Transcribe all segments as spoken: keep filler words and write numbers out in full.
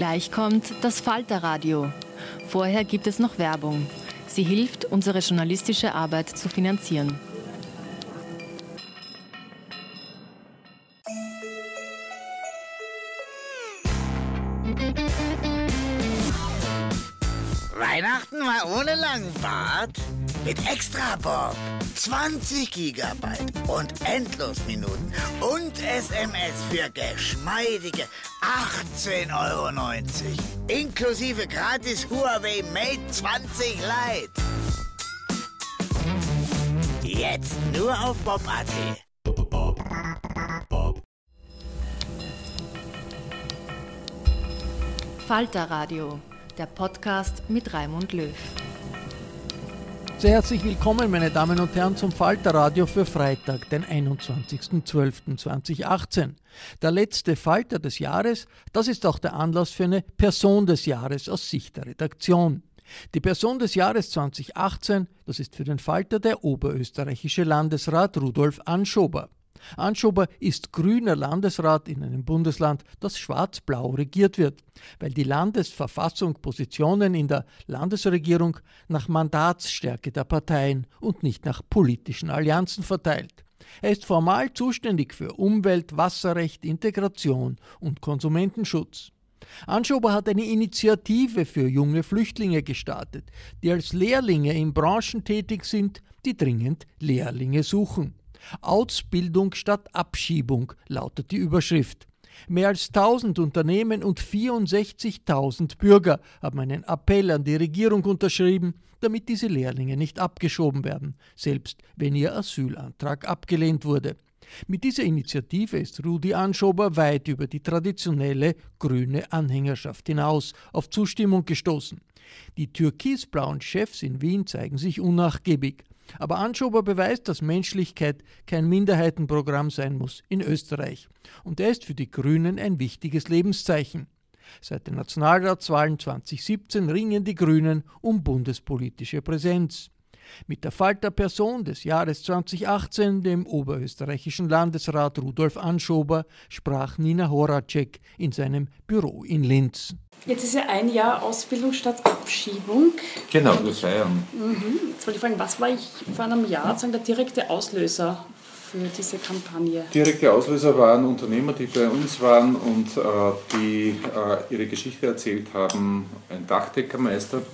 Gleich kommt das Falter-Radio. Vorher gibt es noch Werbung. Sie hilft, unsere journalistische Arbeit zu finanzieren. Weihnachten mal ohne langen Bart? Mit Extra-Bob. zwanzig Gigabyte und Endlosminuten und S M S für geschmeidige achtzehn Euro neunzig. Inklusive gratis Huawei Mate zwanzig Lite. Jetzt nur auf bob punkt at. Falter-Radio, der Podcast mit Raimund Löw. Sehr herzlich willkommen, meine Damen und Herren, zum Falter-Radio für Freitag, den einundzwanzigsten zwölften zweitausendachtzehn. Der letzte Falter des Jahres, das ist auch der Anlass für eine Person des Jahres aus Sicht der Redaktion. Die Person des Jahres zweitausendachtzehn, das ist für den Falter der oberösterreichische Landesrat Rudolf Anschober. Anschober ist grüner Landesrat in einem Bundesland, das schwarz-blau regiert wird, weil die Landesverfassung Positionen in der Landesregierung nach Mandatsstärke der Parteien und nicht nach politischen Allianzen verteilt. Er ist formal zuständig für Umwelt, Wasserrecht, Integration und Konsumentenschutz. Anschober hat eine Initiative für junge Flüchtlinge gestartet, die als Lehrlinge in Branchen tätig sind, die dringend Lehrlinge suchen. Ausbildung statt Abschiebung lautet die Überschrift. Mehr als tausend Unternehmen und vierundsechzigtausend Bürger haben einen Appell an die Regierung unterschrieben, damit diese Lehrlinge nicht abgeschoben werden, selbst wenn ihr Asylantrag abgelehnt wurde. Mit dieser Initiative ist Rudi Anschober weit über die traditionelle grüne Anhängerschaft hinaus auf Zustimmung gestoßen. Die türkisblauen Chefs in Wien zeigen sich unnachgiebig. Aber Anschober beweist, dass Menschlichkeit kein Minderheitenprogramm sein muss in Österreich. Und er ist für die Grünen ein wichtiges Lebenszeichen. Seit den Nationalratswahlen zweitausendsiebzehn ringen die Grünen um bundespolitische Präsenz. Mit der Falter-Person des Jahres zweitausendachtzehn, dem oberösterreichischen Landesrat Rudolf Anschober, sprach Nina Horacek in seinem Büro in Linz. Jetzt ist ja ein Jahr Ausbildung statt Abschiebung. Genau, wir feiern. Mhm. Jetzt wollte ich fragen, was war ich vor einem Jahr sozusagen der direkte Auslöser für diese Kampagne? Direkte Auslöser waren Unternehmer, die bei uns waren und äh, die äh, ihre Geschichte erzählt haben. Ein Dachdeckermeister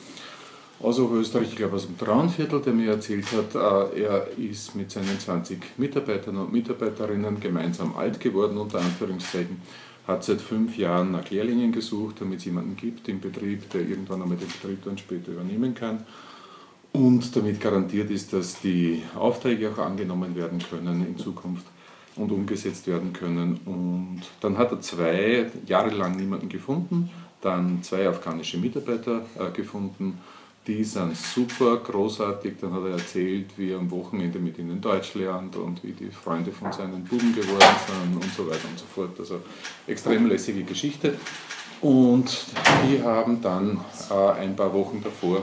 aus Oberösterreich, ich glaube aus dem Traunviertel, der mir erzählt hat, äh, er ist mit seinen zwanzig Mitarbeitern und Mitarbeiterinnen gemeinsam alt geworden, unter Anführungszeichen, hat seit fünf Jahren nach Lehrlingen gesucht, damit es jemanden gibt im Betrieb, der irgendwann einmal den Betrieb dann später übernehmen kann. Und damit garantiert ist, dass die Aufträge auch angenommen werden können in Zukunft und umgesetzt werden können. Und dann hat er zwei Jahre lang niemanden gefunden, dann zwei afghanische Mitarbeiter äh, gefunden. Die sind super, großartig. Dann hat er erzählt, wie er am Wochenende mit ihnen Deutsch lernt und wie die Freunde von seinen Buben geworden sind und so weiter und so fort. Also extrem lässige Geschichte. Und die haben dann äh, ein paar Wochen davor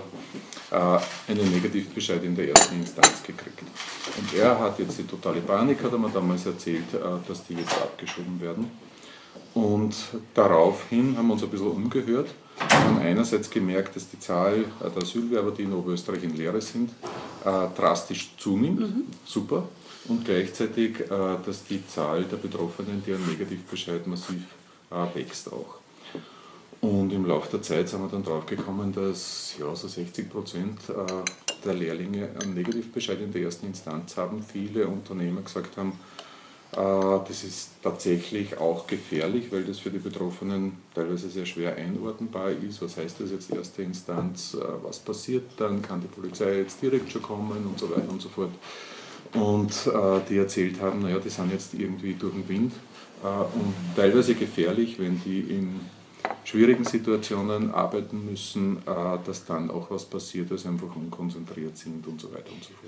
äh, einen Negativbescheid in der ersten Instanz gekriegt. Und er hat jetzt die totale Panik, hat er mir damals erzählt, äh, dass die jetzt abgeschoben werden. Und daraufhin haben wir uns ein bisschen umgehört. Wir haben einerseits gemerkt, dass die Zahl der Asylwerber, die in Oberösterreich in Lehre sind, äh, drastisch zunimmt. Mhm. Super. Und gleichzeitig, äh, dass die Zahl der Betroffenen, deren Negativbescheid massiv äh, wächst auch. Und im Laufe der Zeit sind wir dann drauf gekommen, dass ja, so sechzig Prozent äh, der Lehrlinge einen Negativbescheid in der ersten Instanz haben. Viele Unternehmer gesagt haben, das ist tatsächlich auch gefährlich, weil das für die Betroffenen teilweise sehr schwer einordnbar ist. Was heißt das jetzt erste Instanz? Was passiert dann? Kann die Polizei jetzt direkt schon kommen und so weiter und so fort? Und äh, die erzählt haben, naja, die sind jetzt irgendwie durch den Wind äh, und teilweise gefährlich, wenn die in schwierigen Situationen arbeiten müssen, äh, dass dann auch was passiert, dass sie einfach unkonzentriert sind und so weiter und so fort.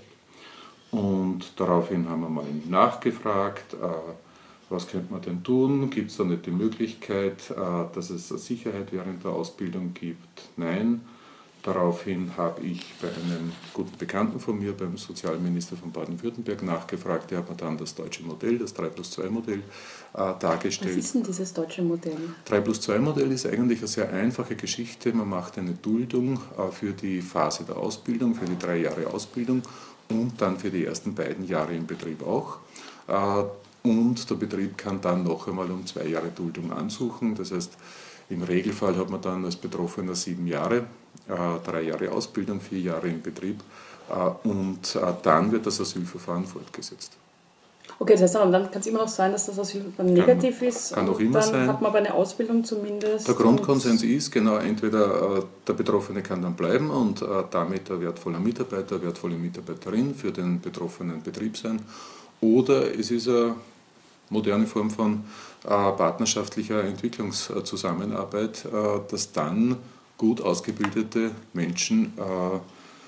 Und daraufhin haben wir mal nachgefragt, äh, was könnte man denn tun? Gibt es da nicht die Möglichkeit, äh, dass es Sicherheit während der Ausbildung gibt? Nein. Daraufhin habe ich bei einem guten Bekannten von mir, beim Sozialminister von Baden-Württemberg, nachgefragt. Der hat mir dann das deutsche Modell, das drei plus zwei Modell, äh, dargestellt. Was ist denn dieses deutsche Modell? drei plus zwei Modell ist eigentlich eine sehr einfache Geschichte. Man macht eine Duldung äh, für die Phase der Ausbildung, für die drei Jahre Ausbildung und dann für die ersten beiden Jahre im Betrieb auch. Äh, und der Betrieb kann dann noch einmal um zwei Jahre Duldung ansuchen. Das heißt, im Regelfall hat man dann als Betroffener sieben Jahre, äh, drei Jahre Ausbildung, vier Jahre im Betrieb äh, und äh, dann wird das Asylverfahren fortgesetzt. Okay, das heißt, aber dann kann es immer noch sein, dass das Asylverfahren negativ kann, ist. Kann auch und immer dann sein. Hat man aber eine Ausbildung zumindest. Der Grundkonsens ist, genau, entweder äh, der Betroffene kann dann bleiben und äh, damit ein wertvoller Mitarbeiter, eine wertvolle Mitarbeiterin für den betroffenen Betrieb sein, oder es ist eine moderne Form von äh, partnerschaftlicher Entwicklungszusammenarbeit, äh, dass dann gut ausgebildete Menschen äh,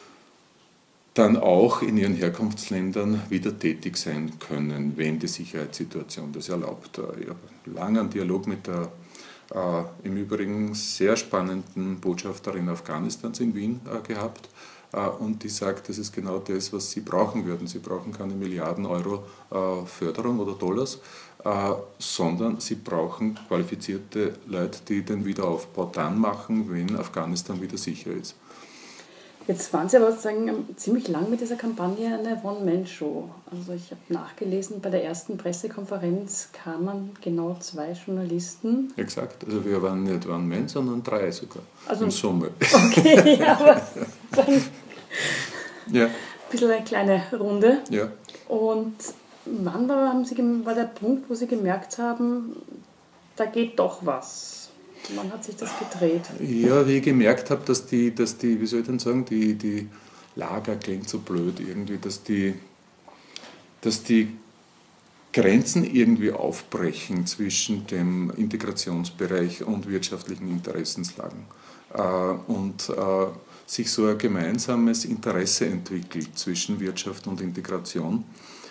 dann auch in ihren Herkunftsländern wieder tätig sein können, wenn die Sicherheitssituation das erlaubt. Ich habe lange einen Dialog mit der äh, im Übrigen sehr spannenden Botschafterin Afghanistans in Wien äh, gehabt. Und die sagt, das ist genau das, was sie brauchen würden. Sie brauchen keine Milliarden Euro äh, Förderung oder Dollars, äh, sondern sie brauchen qualifizierte Leute, die den Wiederaufbau dann machen, wenn Afghanistan wieder sicher ist. Jetzt waren Sie aber sozusagen ziemlich lang mit dieser Kampagne eine One-Man-Show. Also ich habe nachgelesen, bei der ersten Pressekonferenz kamen genau zwei Journalisten. Exakt, also wir waren nicht One-Man, sondern drei sogar, also, in Summe. Okay, ja, aber dann ja. ein bisschen eine kleine Runde. Ja. Und wann war, haben Sie, war der Punkt, wo Sie gemerkt haben, da geht doch was? Wann hat sich das gedreht? Ja, wie ich gemerkt habe, dass die, dass die, wie soll ich denn sagen, die, die Lager klingt so blöd irgendwie, dass die, dass die Grenzen irgendwie aufbrechen zwischen dem Integrationsbereich und wirtschaftlichen Interessenslagen. Äh, und äh, sich so ein gemeinsames Interesse entwickelt zwischen Wirtschaft und Integration.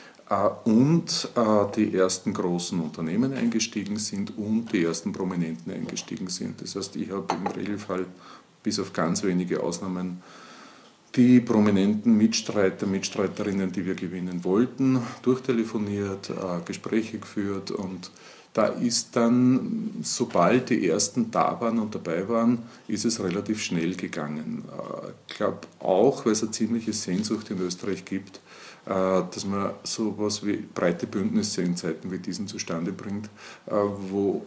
Und äh, die ersten großen Unternehmen eingestiegen sind und die ersten Prominenten eingestiegen sind. Das heißt, ich habe im Regelfall bis auf ganz wenige Ausnahmen die prominenten Mitstreiter, Mitstreiterinnen, die wir gewinnen wollten, durchtelefoniert, äh, Gespräche geführt, und da ist dann, sobald die ersten da waren und dabei waren, ist es relativ schnell gegangen. Äh, ich glaube auch, weil es eine ziemliche Sehnsucht in Österreich gibt, dass man so etwas wie breite Bündnisse in Zeiten wie diesen zustande bringt, wo,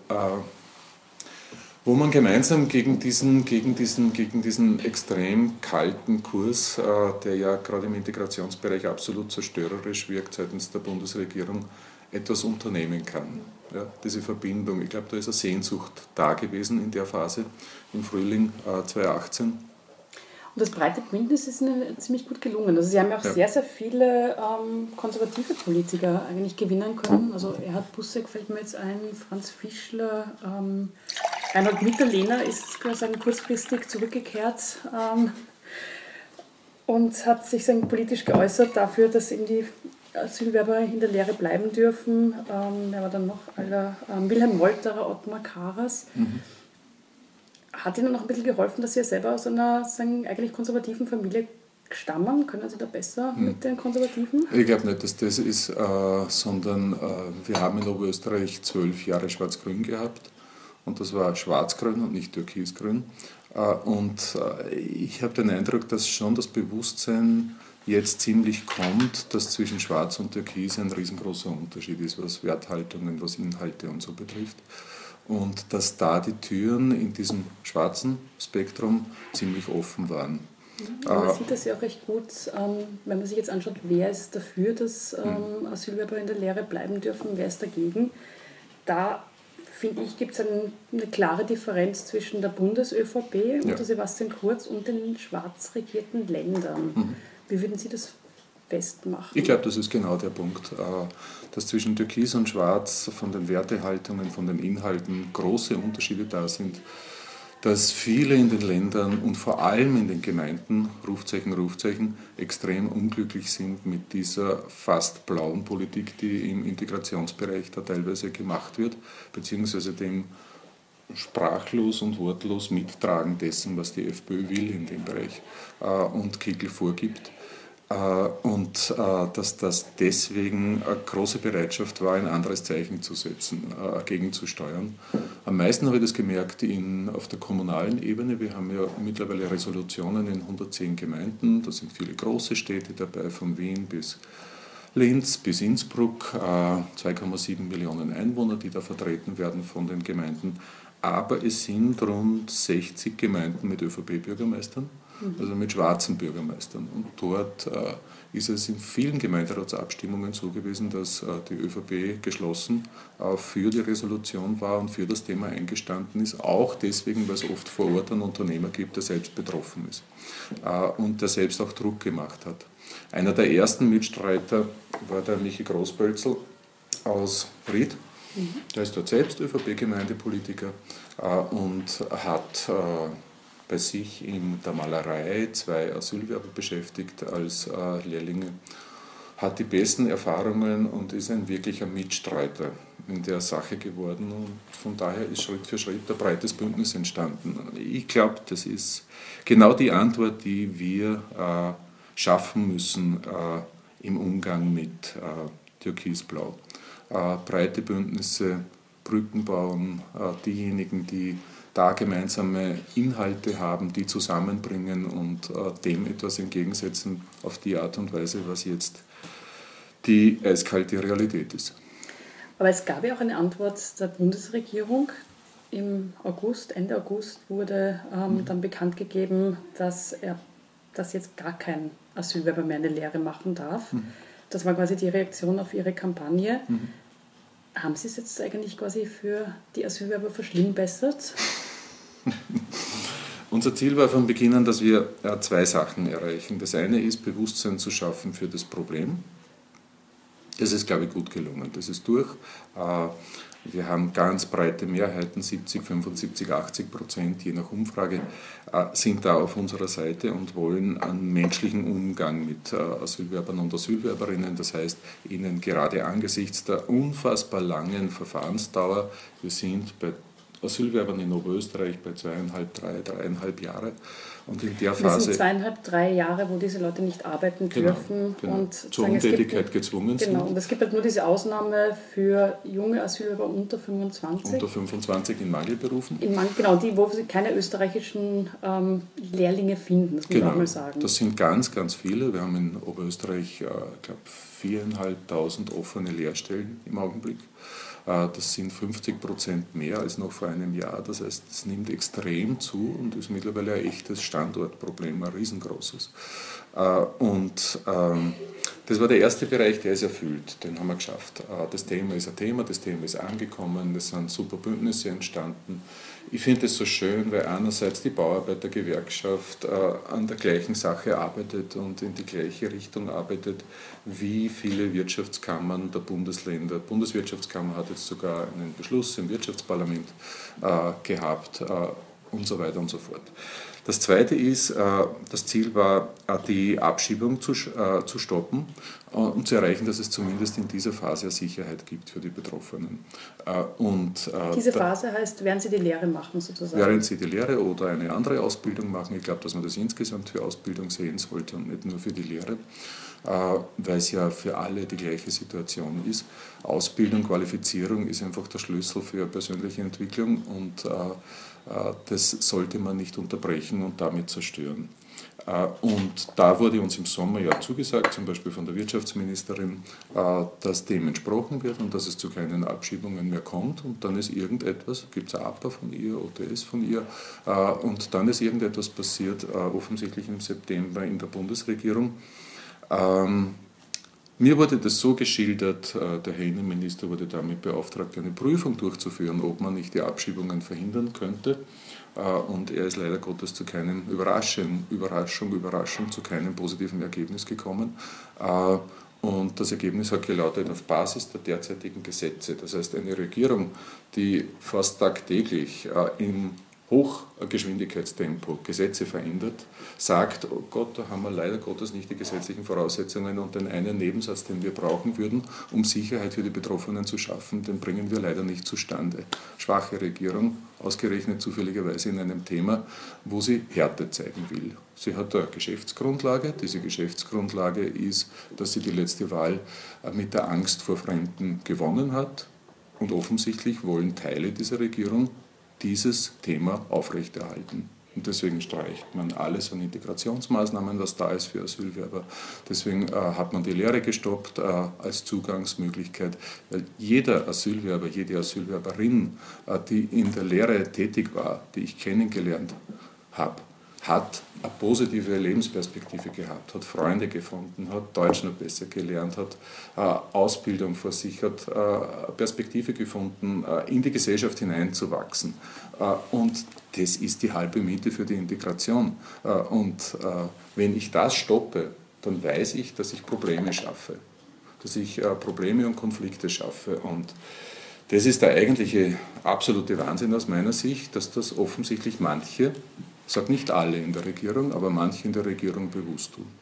wo man gemeinsam gegen diesen, gegen, diesen, gegen diesen extrem kalten Kurs, der ja gerade im Integrationsbereich absolut zerstörerisch wirkt seitens der Bundesregierung, etwas unternehmen kann. Ja, diese Verbindung, ich glaube, da ist eine Sehnsucht da gewesen in der Phase im Frühling zweitausendachtzehn. Und das breite Bündnis ist Ihnen ziemlich gut gelungen. Also Sie haben ja auch ja. sehr, sehr viele ähm, konservative Politiker eigentlich gewinnen können. Also Erhard Busseck fällt mir jetzt ein, Franz Fischler, ähm, Reinhold Mitterlehner ist sagen, kurzfristig zurückgekehrt ähm, und hat sich sagen, politisch geäußert dafür, dass eben die Asylwerber in der Lehre bleiben dürfen. Ähm, wer war dann noch? Aller, ähm, Wilhelm Molterer, Ottmar Karas. Mhm. Hat Ihnen noch ein bisschen geholfen, dass Sie ja selber aus einer sagen, eigentlich konservativen Familie stammen? Können Sie da besser hm. mit den Konservativen? Ich glaube nicht, dass das ist, äh, sondern äh, wir haben in Oberösterreich zwölf Jahre Schwarz-Grün gehabt, und das war Schwarz-Grün und nicht Türkis-Grün. Äh, und äh, ich habe den Eindruck, dass schon das Bewusstsein jetzt ziemlich kommt, dass zwischen Schwarz und Türkis ein riesengroßer Unterschied ist, was Werthaltungen, was Inhalte und so betrifft. Und dass da die Türen in diesem schwarzen Spektrum ziemlich offen waren. Ja, man äh, sieht das ja auch recht gut, ähm, wenn man sich jetzt anschaut, wer ist dafür, dass ähm, Asylwerber in der Lehre bleiben dürfen, wer ist dagegen. Da, finde ich, gibt es ein, eine klare Differenz zwischen der Bundes-ÖVP ja. unter Sebastian Kurz und den schwarz regierten Ländern. Mhm. Wie würden Sie das festmachen? Ich glaube, das ist genau der Punkt, dass zwischen Türkis und Schwarz von den Wertehaltungen, von den Inhalten große Unterschiede da sind, dass viele in den Ländern und vor allem in den Gemeinden, Rufzeichen, Rufzeichen, extrem unglücklich sind mit dieser fast blauen Politik, die im Integrationsbereich da teilweise gemacht wird, beziehungsweise dem sprachlos und wortlos mittragen dessen, was die FPÖ will in dem Bereich und Kickl vorgibt. Und dass das deswegen eine große Bereitschaft war, ein anderes Zeichen zu setzen, gegenzusteuern. Am meisten habe ich das gemerkt in, auf der kommunalen Ebene. Wir haben ja mittlerweile Resolutionen in hundertzehn Gemeinden. Da sind viele große Städte dabei, von Wien bis Linz bis Innsbruck, zwei Komma sieben Millionen Einwohner, die da vertreten werden von den Gemeinden. Aber es sind rund sechzig Gemeinden mit ÖVP-Bürgermeistern, also mit schwarzen Bürgermeistern. Und dort äh, ist es in vielen Gemeinderatsabstimmungen so gewesen, dass äh, die ÖVP geschlossen äh, für die Resolution war und für das Thema eingestanden ist, auch deswegen, weil es oft vor Ort einen Unternehmer gibt, der selbst betroffen ist äh, und der selbst auch Druck gemacht hat. Einer der ersten Mitstreiter war der Michi Großbölzl aus Ried. Der ist dort selbst ÖVP-Gemeindepolitiker äh, und hat äh, bei sich in der Malerei zwei Asylwerber beschäftigt als äh, Lehrlinge, hat die besten Erfahrungen und ist ein wirklicher Mitstreiter in der Sache geworden. Und von daher ist Schritt für Schritt ein breites Bündnis entstanden. Ich glaube, das ist genau die Antwort, die wir äh, schaffen müssen äh, im Umgang mit äh, Türkisblau. Äh, breite Bündnisse, Brücken bauen, äh, diejenigen, die da gemeinsame Inhalte haben, die zusammenbringen und äh, dem etwas entgegensetzen auf die Art und Weise, was jetzt die eiskalte Realität ist. Aber es gab ja auch eine Antwort der Bundesregierung. Im August, Ende August wurde ähm, mhm. dann bekannt gegeben, dass er dass jetzt gar kein Asylwerber mehr eine Lehre machen darf. Mhm. Das war quasi die Reaktion auf Ihre Kampagne. Mhm. Haben Sie es jetzt eigentlich quasi für die Asylwerber verschlimmbessert? Unser Ziel war von Beginn an, dass wir zwei Sachen erreichen. Das eine ist, Bewusstsein zu schaffen für das Problem. Das ist, glaube ich, gut gelungen. Das ist durch. Wir haben ganz breite Mehrheiten, siebzig, fünfundsiebzig, achtzig Prozent, je nach Umfrage, sind da auf unserer Seite und wollen einen menschlichen Umgang mit Asylwerbern und Asylwerberinnen. Das heißt, ihnen gerade angesichts der unfassbar langen Verfahrensdauer, wir sind bei Asylwerbern in Oberösterreich bei zweieinhalb, drei, dreieinhalb Jahre. Und in der Phase. Das sind zweieinhalb, drei Jahre, wo diese Leute nicht arbeiten genau, dürfen genau. und zur Untätigkeit gezwungen sind. Genau, und es gibt halt nur diese Ausnahme für junge Asylwerber unter fünfundzwanzig. Unter fünfundzwanzig in Mangelberufen. In Man genau, die, wo sie keine österreichischen ähm, Lehrlinge finden, das muss genau, man auch mal sagen. Das sind ganz, ganz viele. Wir haben in Oberösterreich, äh, ich glaube, viertausendfünfhundert offene Lehrstellen im Augenblick. Das sind fünfzig Prozent mehr als noch vor einem Jahr. Das heißt, es nimmt extrem zu und ist mittlerweile ein echtes Standortproblem, ein riesengroßes. Und das war der erste Bereich, der ist erfüllt, den haben wir geschafft. Das Thema ist ein Thema, das Thema ist angekommen, es sind super Bündnisse entstanden. Ich finde es so schön, weil einerseits die Bauarbeitergewerkschaft an der gleichen Sache arbeitet und in die gleiche Richtung arbeitet, wie viele Wirtschaftskammern der Bundesländer. Die Bundeswirtschaftskammer hat jetzt sogar einen Beschluss im Wirtschaftsparlament gehabt und so weiter und so fort. Das Zweite ist, das Ziel war, die Abschiebung zu, zu stoppen und zu erreichen, dass es zumindest in dieser Phase eine Sicherheit gibt für die Betroffenen. Und Diese Phase heißt, während sie die Lehre machen sozusagen? Während sie die Lehre oder eine andere Ausbildung machen. Ich glaube, dass man das insgesamt für Ausbildung sehen sollte und nicht nur für die Lehre, weil es ja für alle die gleiche Situation ist. Ausbildung, Qualifizierung ist einfach der Schlüssel für persönliche Entwicklung und das sollte man nicht unterbrechen und damit zerstören. Und da wurde uns im Sommer ja zugesagt, zum Beispiel von der Wirtschaftsministerin, dass dem entsprochen wird und dass es zu keinen Abschiebungen mehr kommt. Und dann ist irgendetwas, gibt es eine A P A von ihr, O T S von ihr, und dann ist irgendetwas passiert, offensichtlich im September in der Bundesregierung. Mir wurde das so geschildert, der Herr Innenminister wurde damit beauftragt, eine Prüfung durchzuführen, ob man nicht die Abschiebungen verhindern könnte. Und er ist leider Gottes zu keinem Überraschung, Überraschung, Überraschung, zu keinem positiven Ergebnis gekommen. Und das Ergebnis hat gelautet auf Basis der derzeitigen Gesetze. Das heißt, eine Regierung, die fast tagtäglich im Hochgeschwindigkeitstempo Gesetze verändert, sagt, oh Gott, da haben wir leider Gottes nicht die gesetzlichen Voraussetzungen und den einen Nebensatz, den wir brauchen würden, um Sicherheit für die Betroffenen zu schaffen, den bringen wir leider nicht zustande. Schwache Regierung, ausgerechnet zufälligerweise in einem Thema, wo sie Härte zeigen will. Sie hat eine Geschäftsgrundlage. Diese Geschäftsgrundlage ist, dass sie die letzte Wahl mit der Angst vor Fremden gewonnen hat. Und offensichtlich wollen Teile dieser Regierung dieses Thema aufrechterhalten. Und deswegen streicht man alles an Integrationsmaßnahmen, was da ist für Asylwerber. Deswegen äh, hat man die Lehre gestoppt äh, als Zugangsmöglichkeit, weil jeder Asylwerber, jede Asylwerberin, äh, die in der Lehre tätig war, die ich kennengelernt habe, hat eine positive Lebensperspektive gehabt, hat Freunde gefunden, hat Deutsch noch besser gelernt, hat äh, Ausbildung vor sich, hat äh, Perspektive gefunden, äh, in die Gesellschaft hineinzuwachsen. Äh, und das ist die halbe Miete für die Integration. Äh, und äh, wenn ich das stoppe, dann weiß ich, dass ich Probleme schaffe, dass ich äh, Probleme und Konflikte schaffe. Und das ist der eigentliche absolute Wahnsinn aus meiner Sicht, dass das offensichtlich manche, ich sage nicht alle in der Regierung, aber manche in der Regierung bewusst tun.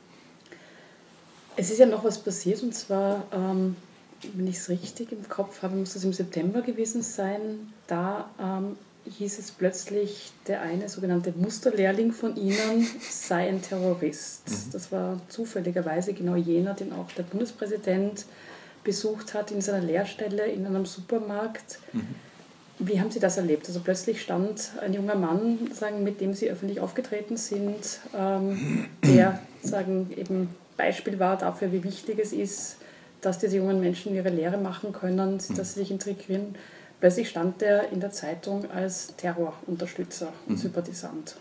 Es ist ja noch was passiert, und zwar, ähm, wenn ich es richtig im Kopf habe, muss das im September gewesen sein. Da ähm, hieß es plötzlich, der eine sogenannte Musterlehrling von Ihnen sei ein Terrorist. Mhm. Das war zufälligerweise genau jener, den auch der Bundespräsident besucht hat in seiner Lehrstelle in einem Supermarkt. Mhm. Wie haben Sie das erlebt? Also plötzlich stand ein junger Mann, sagen, mit dem Sie öffentlich aufgetreten sind, ähm, der sagen, eben Beispiel war dafür, wie wichtig es ist, dass diese jungen Menschen ihre Lehre machen können, dass sie sich integrieren. Plötzlich stand er in der Zeitung als Terrorunterstützer und Sympathisant.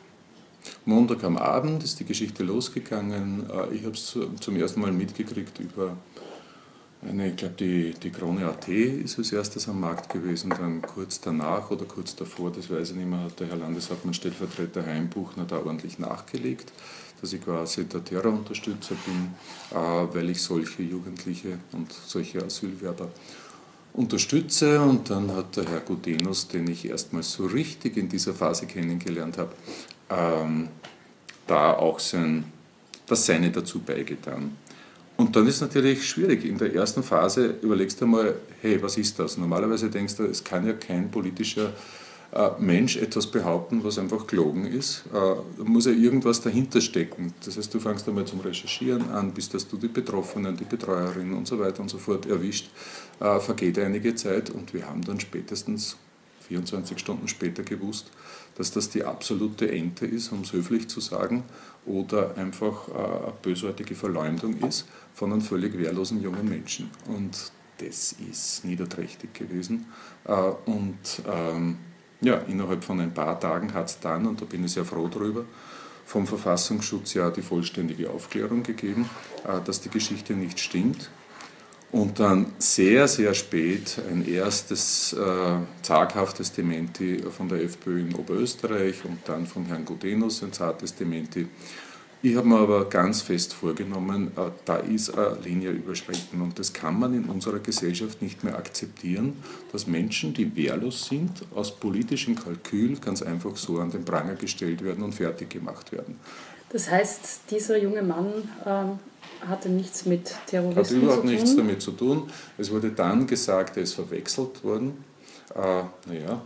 Montag am Abend ist die Geschichte losgegangen. Ich habe es zum ersten Mal mitgekriegt über eine, ich glaube, die, die Krone Punkt A T ist als erstes am Markt gewesen, dann kurz danach oder kurz davor, das weiß ich nicht mehr, hat der Herr Landeshauptmann Stellvertreter Heimbuchner da ordentlich nachgelegt, dass ich quasi der Terrorunterstützer bin, weil ich solche Jugendliche und solche Asylwerber unterstütze. Und dann hat der Herr Gudenus, den ich erstmals so richtig in dieser Phase kennengelernt habe, ähm, da auch sein, das Seine dazu beigetan. Und dann ist es natürlich schwierig. In der ersten Phase überlegst du mal, hey, was ist das? Normalerweise denkst du, es kann ja kein politischer äh, Mensch etwas behaupten, was einfach gelogen ist. Äh, da muss ja irgendwas dahinter stecken. Das heißt, du fängst einmal zum Recherchieren an, bis dass du die Betroffenen, die Betreuerinnen und so weiter und so fort erwischt. Äh, vergeht einige Zeit und wir haben dann spätestens vierundzwanzig Stunden später gewusst, dass das die absolute Ente ist, um es höflich zu sagen, oder einfach eine bösartige Verleumdung ist von einem völlig wehrlosen jungen Menschen. Und das ist niederträchtig gewesen. Und ähm, ja, innerhalb von ein paar Tagen hat es dann, und da bin ich sehr froh drüber, vom Verfassungsschutz ja die vollständige Aufklärung gegeben, dass die Geschichte nicht stimmt. Und dann sehr, sehr spät ein erstes äh, zaghaftes Dementi von der FPÖ in Oberösterreich und dann von Herrn Gudenus ein zartes Dementi. Ich habe mir aber ganz fest vorgenommen, äh, da ist eine Linie überschritten und das kann man in unserer Gesellschaft nicht mehr akzeptieren, dass Menschen, die wehrlos sind, aus politischem Kalkül ganz einfach so an den Pranger gestellt werden und fertig gemacht werden. Das heißt, dieser junge Mann ähm hatte nichts mit Terrorismus zu tun? Hat überhaupt nichts damit zu tun. Es wurde dann gesagt, er ist verwechselt worden. Äh, naja.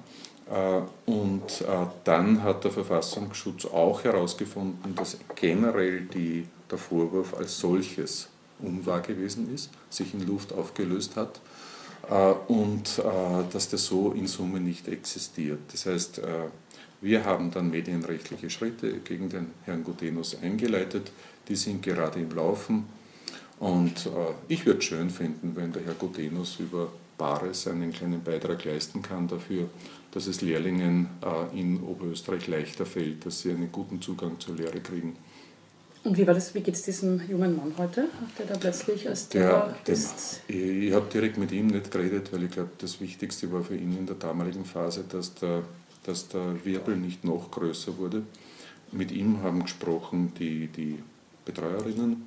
Äh, und äh, dann hat der Verfassungsschutz auch herausgefunden, dass generell die, der Vorwurf als solches unwahr gewesen ist, sich in Luft aufgelöst hat äh, und äh, dass das so in Summe nicht existiert. Das heißt, äh, wir haben dann medienrechtliche Schritte gegen den Herrn Gudenus eingeleitet. Die sind gerade im Laufen und äh, ich würde es schön finden, wenn der Herr Gudenus über Bares einen kleinen Beitrag leisten kann dafür, dass es Lehrlingen äh, in Oberösterreich leichter fällt, dass sie einen guten Zugang zur Lehre kriegen. Und wie war das? Wie geht es diesem jungen Mann heute, der da plötzlich als Terrorist? Ich, ich habe direkt mit ihm nicht geredet, weil ich glaube, das Wichtigste war für ihn in der damaligen Phase, dass der, dass der Wirbel nicht noch größer wurde. Mit ihm haben gesprochen die, die Betreuerinnen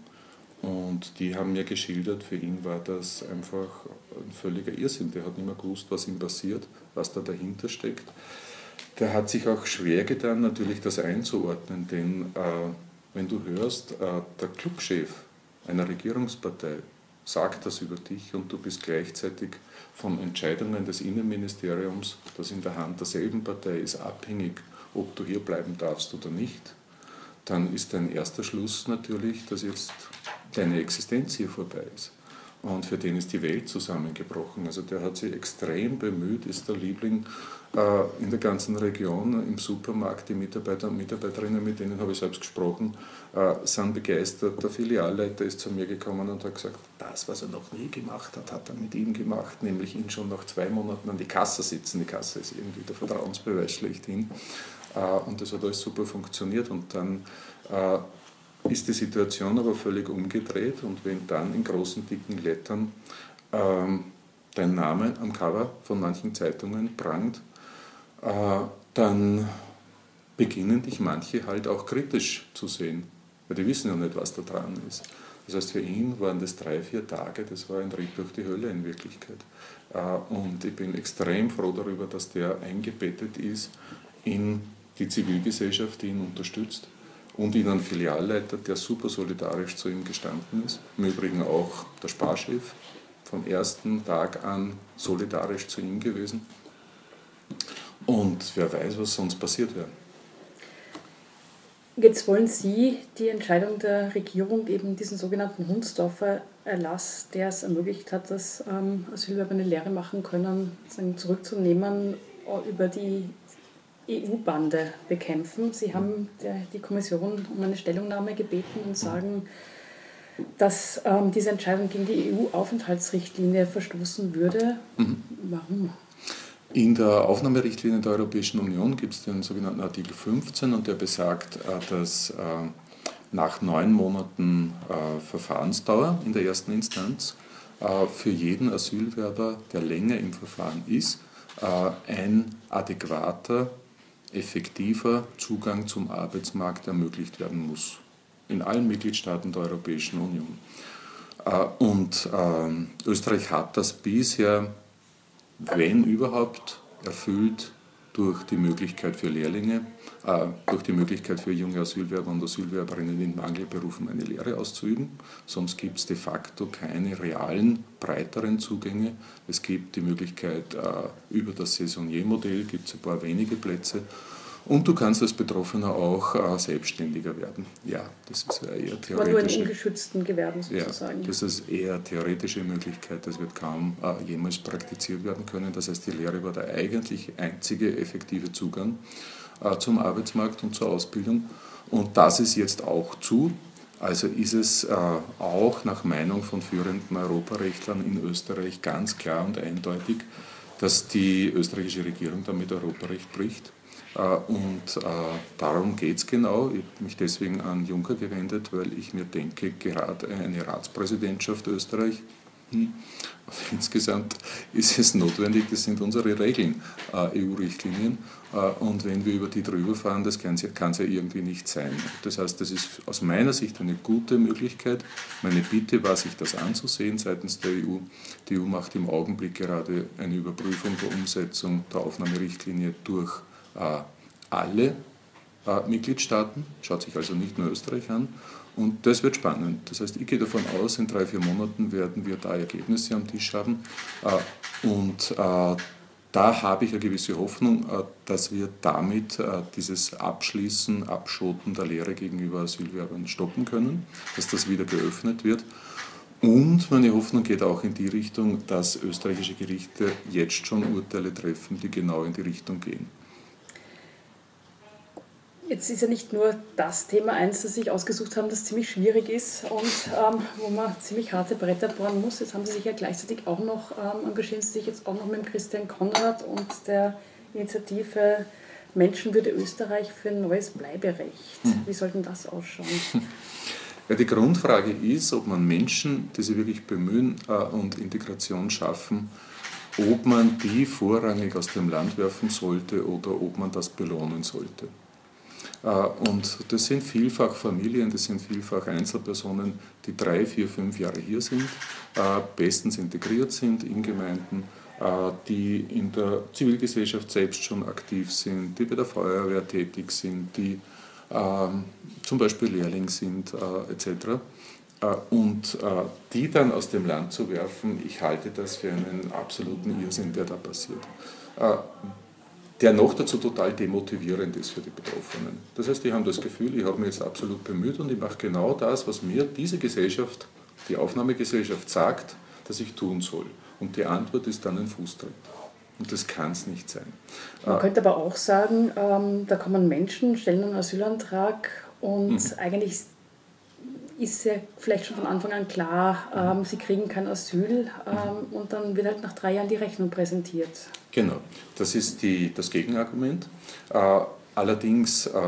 und die haben mir geschildert, für ihn war das einfach ein völliger Irrsinn. Der hat nicht mehr gewusst, was ihm passiert, was da dahinter steckt. der hat sich auch schwer getan, natürlich das einzuordnen, denn äh, wenn du hörst, äh, der Clubchef einer Regierungspartei sagt das über dich und du bist gleichzeitig von Entscheidungen des Innenministeriums, das in der Hand derselben Partei ist, abhängig, ob du hier bleiben darfst oder nicht, dann ist dein erster Schluss natürlich, dass jetzt deine Existenz hier vorbei ist. Und für den ist die Welt zusammengebrochen. Also der hat sich extrem bemüht, ist der Liebling äh, in der ganzen Region, im Supermarkt. Die Mitarbeiter und Mitarbeiterinnen, mit denen habe ich selbst gesprochen, äh, sind begeistert. Der Filialleiter ist zu mir gekommen und hat gesagt, das, was er noch nie gemacht hat, hat er mit ihm gemacht, nämlich ihn schon nach zwei Monaten an die Kasse sitzen. Die Kasse ist irgendwie der Vertrauensbeweis schlechthin. Äh, und das hat alles super funktioniert. Und dann äh, ist die Situation aber völlig umgedreht und wenn dann in großen, dicken Lettern ähm, dein Name am Cover von manchen Zeitungen prangt, äh, dann beginnen dich manche halt auch kritisch zu sehen, weil die wissen ja nicht, was da dran ist. Das heißt, für ihn waren das drei, vier Tage, das war ein Ritt durch die Hölle in Wirklichkeit. Äh, und ich bin extrem froh darüber, dass der eingebettet ist in die Zivilgesellschaft, die ihn unterstützt. Und ihn einen Filialleiter, der super solidarisch zu ihm gestanden ist. Im Übrigen auch der Sparchef, vom ersten Tag an solidarisch zu ihm gewesen. Und wer weiß, was sonst passiert wäre. Jetzt wollen Sie die Entscheidung der Regierung, eben diesen sogenannten Hundsdorfer Erlass, der es ermöglicht hat, dass ähm, Asylbewerber eine Lehre machen können, zurückzunehmen, über die E U-Bande bekämpfen. Sie haben der, die Kommission um eine Stellungnahme gebeten und sagen, dass ähm, diese Entscheidung gegen die E U-Aufenthaltsrichtlinie verstoßen würde. Mhm. Warum? In der Aufnahmerichtlinie der Europäischen Union gibt es den sogenannten Artikel fünfzehn und der besagt, dass äh, nach neun Monaten äh, Verfahrensdauer in der ersten Instanz äh, für jeden Asylwerber, der länger im Verfahren ist, äh, ein adäquater effektiver Zugang zum Arbeitsmarkt ermöglicht werden muss. In allen Mitgliedstaaten der Europäischen Union. Und äh, Österreich hat das bisher, wenn überhaupt, erfüllt durch die Möglichkeit für Lehrlinge, äh, durch die Möglichkeit für junge Asylwerber und Asylwerberinnen in Mangelberufen eine Lehre auszuüben. Sonst gibt es de facto keine realen, breiteren Zugänge. Es gibt die Möglichkeit, äh, über das Saisonnier-Modell gibt es ein paar wenige Plätze. Und du kannst als Betroffener auch äh, selbstständiger werden. Ja, das ist eher theoretische. Aber nur in ungeschützten Gewerben sozusagen. Ja, das ist eher theoretische Möglichkeit. Das wird kaum äh, jemals praktiziert werden können. Das heißt, die Lehre war der eigentlich einzige effektive Zugang äh, zum Arbeitsmarkt und zur Ausbildung. Und das ist jetzt auch zu. Also ist es äh, auch nach Meinung von führenden Europarechtlern in Österreich ganz klar und eindeutig, dass die österreichische Regierung damit Europarecht bricht. Und äh, darum geht es genau. Ich habe mich deswegen an Juncker gewendet, weil ich mir denke, gerade eine Ratspräsidentschaft Österreich, hm, insgesamt ist es notwendig, das sind unsere Regeln, äh, E U-Richtlinien. Äh, und wenn wir über die drüber fahren, das kann es ja, ja irgendwie nicht sein. Das heißt, das ist aus meiner Sicht eine gute Möglichkeit. Meine Bitte war, sich das anzusehen seitens der E U. Die E U macht im Augenblick gerade eine Überprüfung der Umsetzung der Aufnahmerichtlinie durch alle äh, Mitgliedstaaten, schaut sich also nicht nur Österreich an und das wird spannend. Das heißt, ich gehe davon aus, in drei, vier Monaten werden wir da Ergebnisse am Tisch haben äh, und äh, da habe ich eine gewisse Hoffnung, äh, dass wir damit äh, dieses Abschließen, Abschotten der Lehre gegenüber Asylwerbern stoppen können, dass das wieder geöffnet wird. Und meine Hoffnung geht auch in die Richtung, dass österreichische Gerichte jetzt schon Urteile treffen, die genau in die Richtung gehen. Jetzt ist ja nicht nur das Thema eins, das Sie sich ausgesucht haben, das ziemlich schwierig ist und ähm, wo man ziemlich harte Bretter bohren muss. Jetzt haben Sie sich ja gleichzeitig auch noch, ähm, engagieren Sie sich jetzt auch noch mit dem Christian Konrad und der Initiative Menschenwürde Österreich für ein neues Bleiberecht. Wie soll denn das ausschauen? Ja, die Grundfrage ist, ob man Menschen, die sich wirklich bemühen äh, und Integration schaffen, ob man die vorrangig aus dem Land werfen sollte oder ob man das belohnen sollte. Und das sind vielfach Familien, das sind vielfach Einzelpersonen, die drei, vier, fünf Jahre hier sind, bestens integriert sind in Gemeinden die in der Zivilgesellschaft selbst schon aktiv sind, die bei der Feuerwehr tätig sind, die zum Beispiel Lehrling sind et cetera. Und die dann aus dem Land zu werfen, ich halte das für einen absoluten Irrsinn, der da passiert. Der noch dazu total demotivierend ist für die Betroffenen. Das heißt, die haben das Gefühl, ich habe mich jetzt absolut bemüht und ich mache genau das, was mir diese Gesellschaft, die Aufnahmegesellschaft sagt, dass ich tun soll. Und die Antwort ist dann ein Fußtritt. Und das kann es nicht sein. Man könnte aber auch sagen, ähm, da kommen Menschen, stellen einen Asylantrag und mhm. eigentlich ist ja vielleicht schon von Anfang an klar, ähm, sie kriegen kein Asyl ähm, und dann wird halt nach drei Jahren die Rechnung präsentiert. Genau, das ist die, das Gegenargument. Äh, allerdings äh,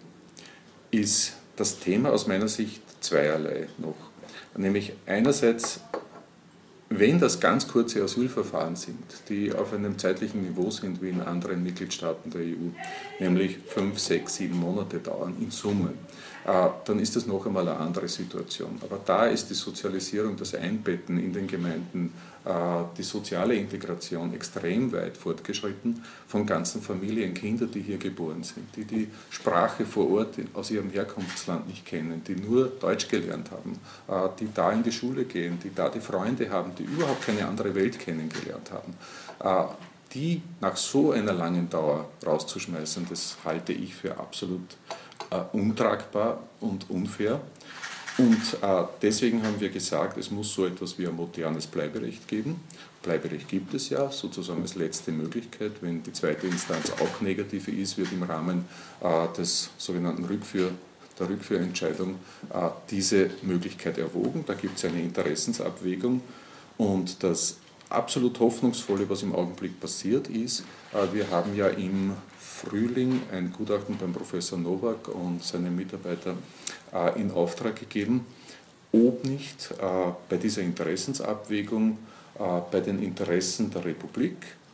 ist das Thema aus meiner Sicht zweierlei noch. Nämlich einerseits, wenn das ganz kurze Asylverfahren sind, die auf einem zeitlichen Niveau sind wie in anderen Mitgliedstaaten der E U, nämlich fünf, sechs, sieben Monate dauern in Summe, dann ist das noch einmal eine andere Situation. Aber da ist die Sozialisierung, das Einbetten in den Gemeinden, die soziale Integration extrem weit fortgeschritten von ganzen Familien, Kindern, die hier geboren sind, die die Sprache vor Ort aus ihrem Herkunftsland nicht kennen, die nur Deutsch gelernt haben, die da in die Schule gehen, die da die Freunde haben, die überhaupt keine andere Welt kennengelernt haben. Die nach so einer langen Dauer rauszuschmeißen, das halte ich für absolut Uh, untragbar und unfair. Und uh, deswegen haben wir gesagt, es muss so etwas wie ein modernes Bleiberecht geben. Bleiberecht gibt es ja, sozusagen als letzte Möglichkeit. Wenn die zweite Instanz auch negative ist, wird im Rahmen uh, des sogenannten Rückführ, der Rückführentscheidung uh, diese Möglichkeit erwogen. Da gibt es eine Interessensabwägung. Und das absolut Hoffnungsvolle, was im Augenblick passiert, ist, uh, wir haben ja im Frühling ein Gutachten beim Professor Nowak und seinen Mitarbeitern äh, in Auftrag gegeben, ob nicht äh, bei dieser Interessensabwägung äh, bei den Interessen der Republik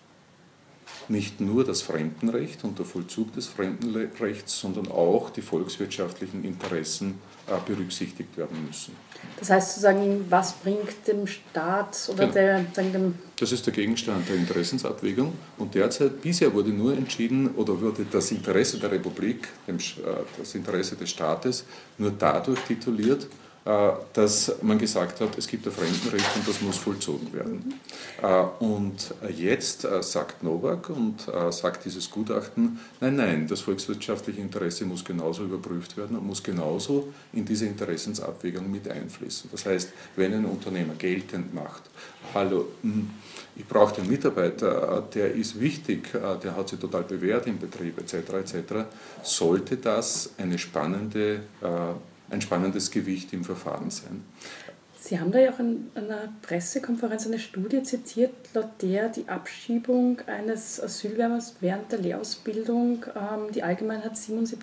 nicht nur das Fremdenrecht und der Vollzug des Fremdenrechts, sondern auch die volkswirtschaftlichen Interessen äh, berücksichtigt werden müssen. Das heißt sozusagen, was bringt dem Staat oder genau. der, sagen dem... Das ist der Gegenstand der Interessensabwägung und derzeit, bisher wurde nur entschieden oder wurde das Interesse der Republik, das Interesse des Staates nur dadurch tituliert, dass man gesagt hat, es gibt ein Fremdenrecht und das muss vollzogen werden. Mhm. Und jetzt sagt Nowak und sagt dieses Gutachten, nein, nein, das volkswirtschaftliche Interesse muss genauso überprüft werden und muss genauso in diese Interessensabwägung mit einfließen. Das heißt, wenn ein Unternehmer geltend macht, hallo, ich brauche den Mitarbeiter, der ist wichtig, der hat sich total bewährt im Betrieb et cetera et cetera, sollte das eine spannende ein spannendes Gewicht im Verfahren sein. Sie haben da ja auch in einer Pressekonferenz eine Studie zitiert, laut der die Abschiebung eines Asylbewerbers während der Lehrausbildung ähm, die Allgemeinheit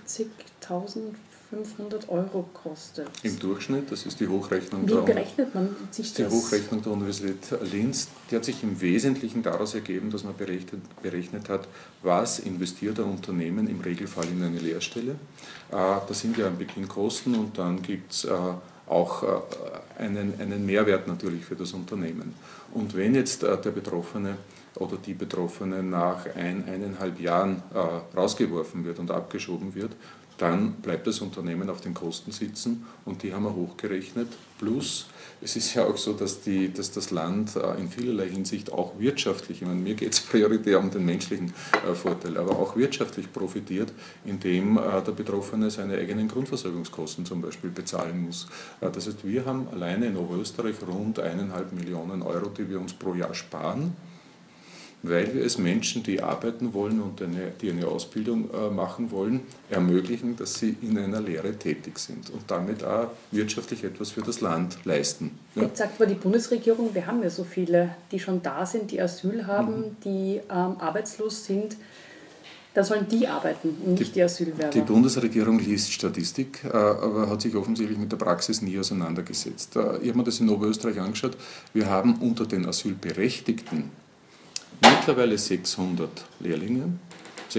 siebenundsiebzigtausendfünfhundert Euro kostet. Im Durchschnitt, das ist die Hochrechnung, Wie berechnet man sich die das? Hochrechnung der Universität Linz, die hat sich im Wesentlichen daraus ergeben, dass man berechnet, berechnet hat, was investiert ein Unternehmen im Regelfall in eine Lehrstelle. Da sind ja ein Beginn Kosten und dann gibt es auch einen, einen Mehrwert natürlich für das Unternehmen. Und wenn jetzt der Betroffene oder die Betroffene nach ein, eineinhalb Jahren rausgeworfen wird und abgeschoben wird, dann bleibt das Unternehmen auf den Kosten sitzen und die haben wir hochgerechnet. Plus, es ist ja auch so, dass, die, dass das Land in vielerlei Hinsicht auch wirtschaftlich, ich meine, mir geht es prioritär um den menschlichen Vorteil, aber auch wirtschaftlich profitiert, indem der Betroffene seine eigenen Grundversorgungskosten zum Beispiel bezahlen muss. Das heißt, wir haben alleine in Oberösterreich rund eineinhalb Millionen Euro, die wir uns pro Jahr sparen, weil wir es Menschen, die arbeiten wollen und eine, die eine Ausbildung äh, machen wollen, ermöglichen, dass sie in einer Lehre tätig sind und damit auch wirtschaftlich etwas für das Land leisten. Ja. Jetzt sagt aber die Bundesregierung, wir haben ja so viele, die schon da sind, die Asyl haben, mhm. die ähm, arbeitslos sind. Da sollen die arbeiten und nicht die, die Asylwerber. Die Bundesregierung liest Statistik, aber hat sich offensichtlich mit der Praxis nie auseinandergesetzt. Ich habe mir das in Oberösterreich angeschaut. Wir haben unter den Asylberechtigten mittlerweile sechshundert Lehrlinge,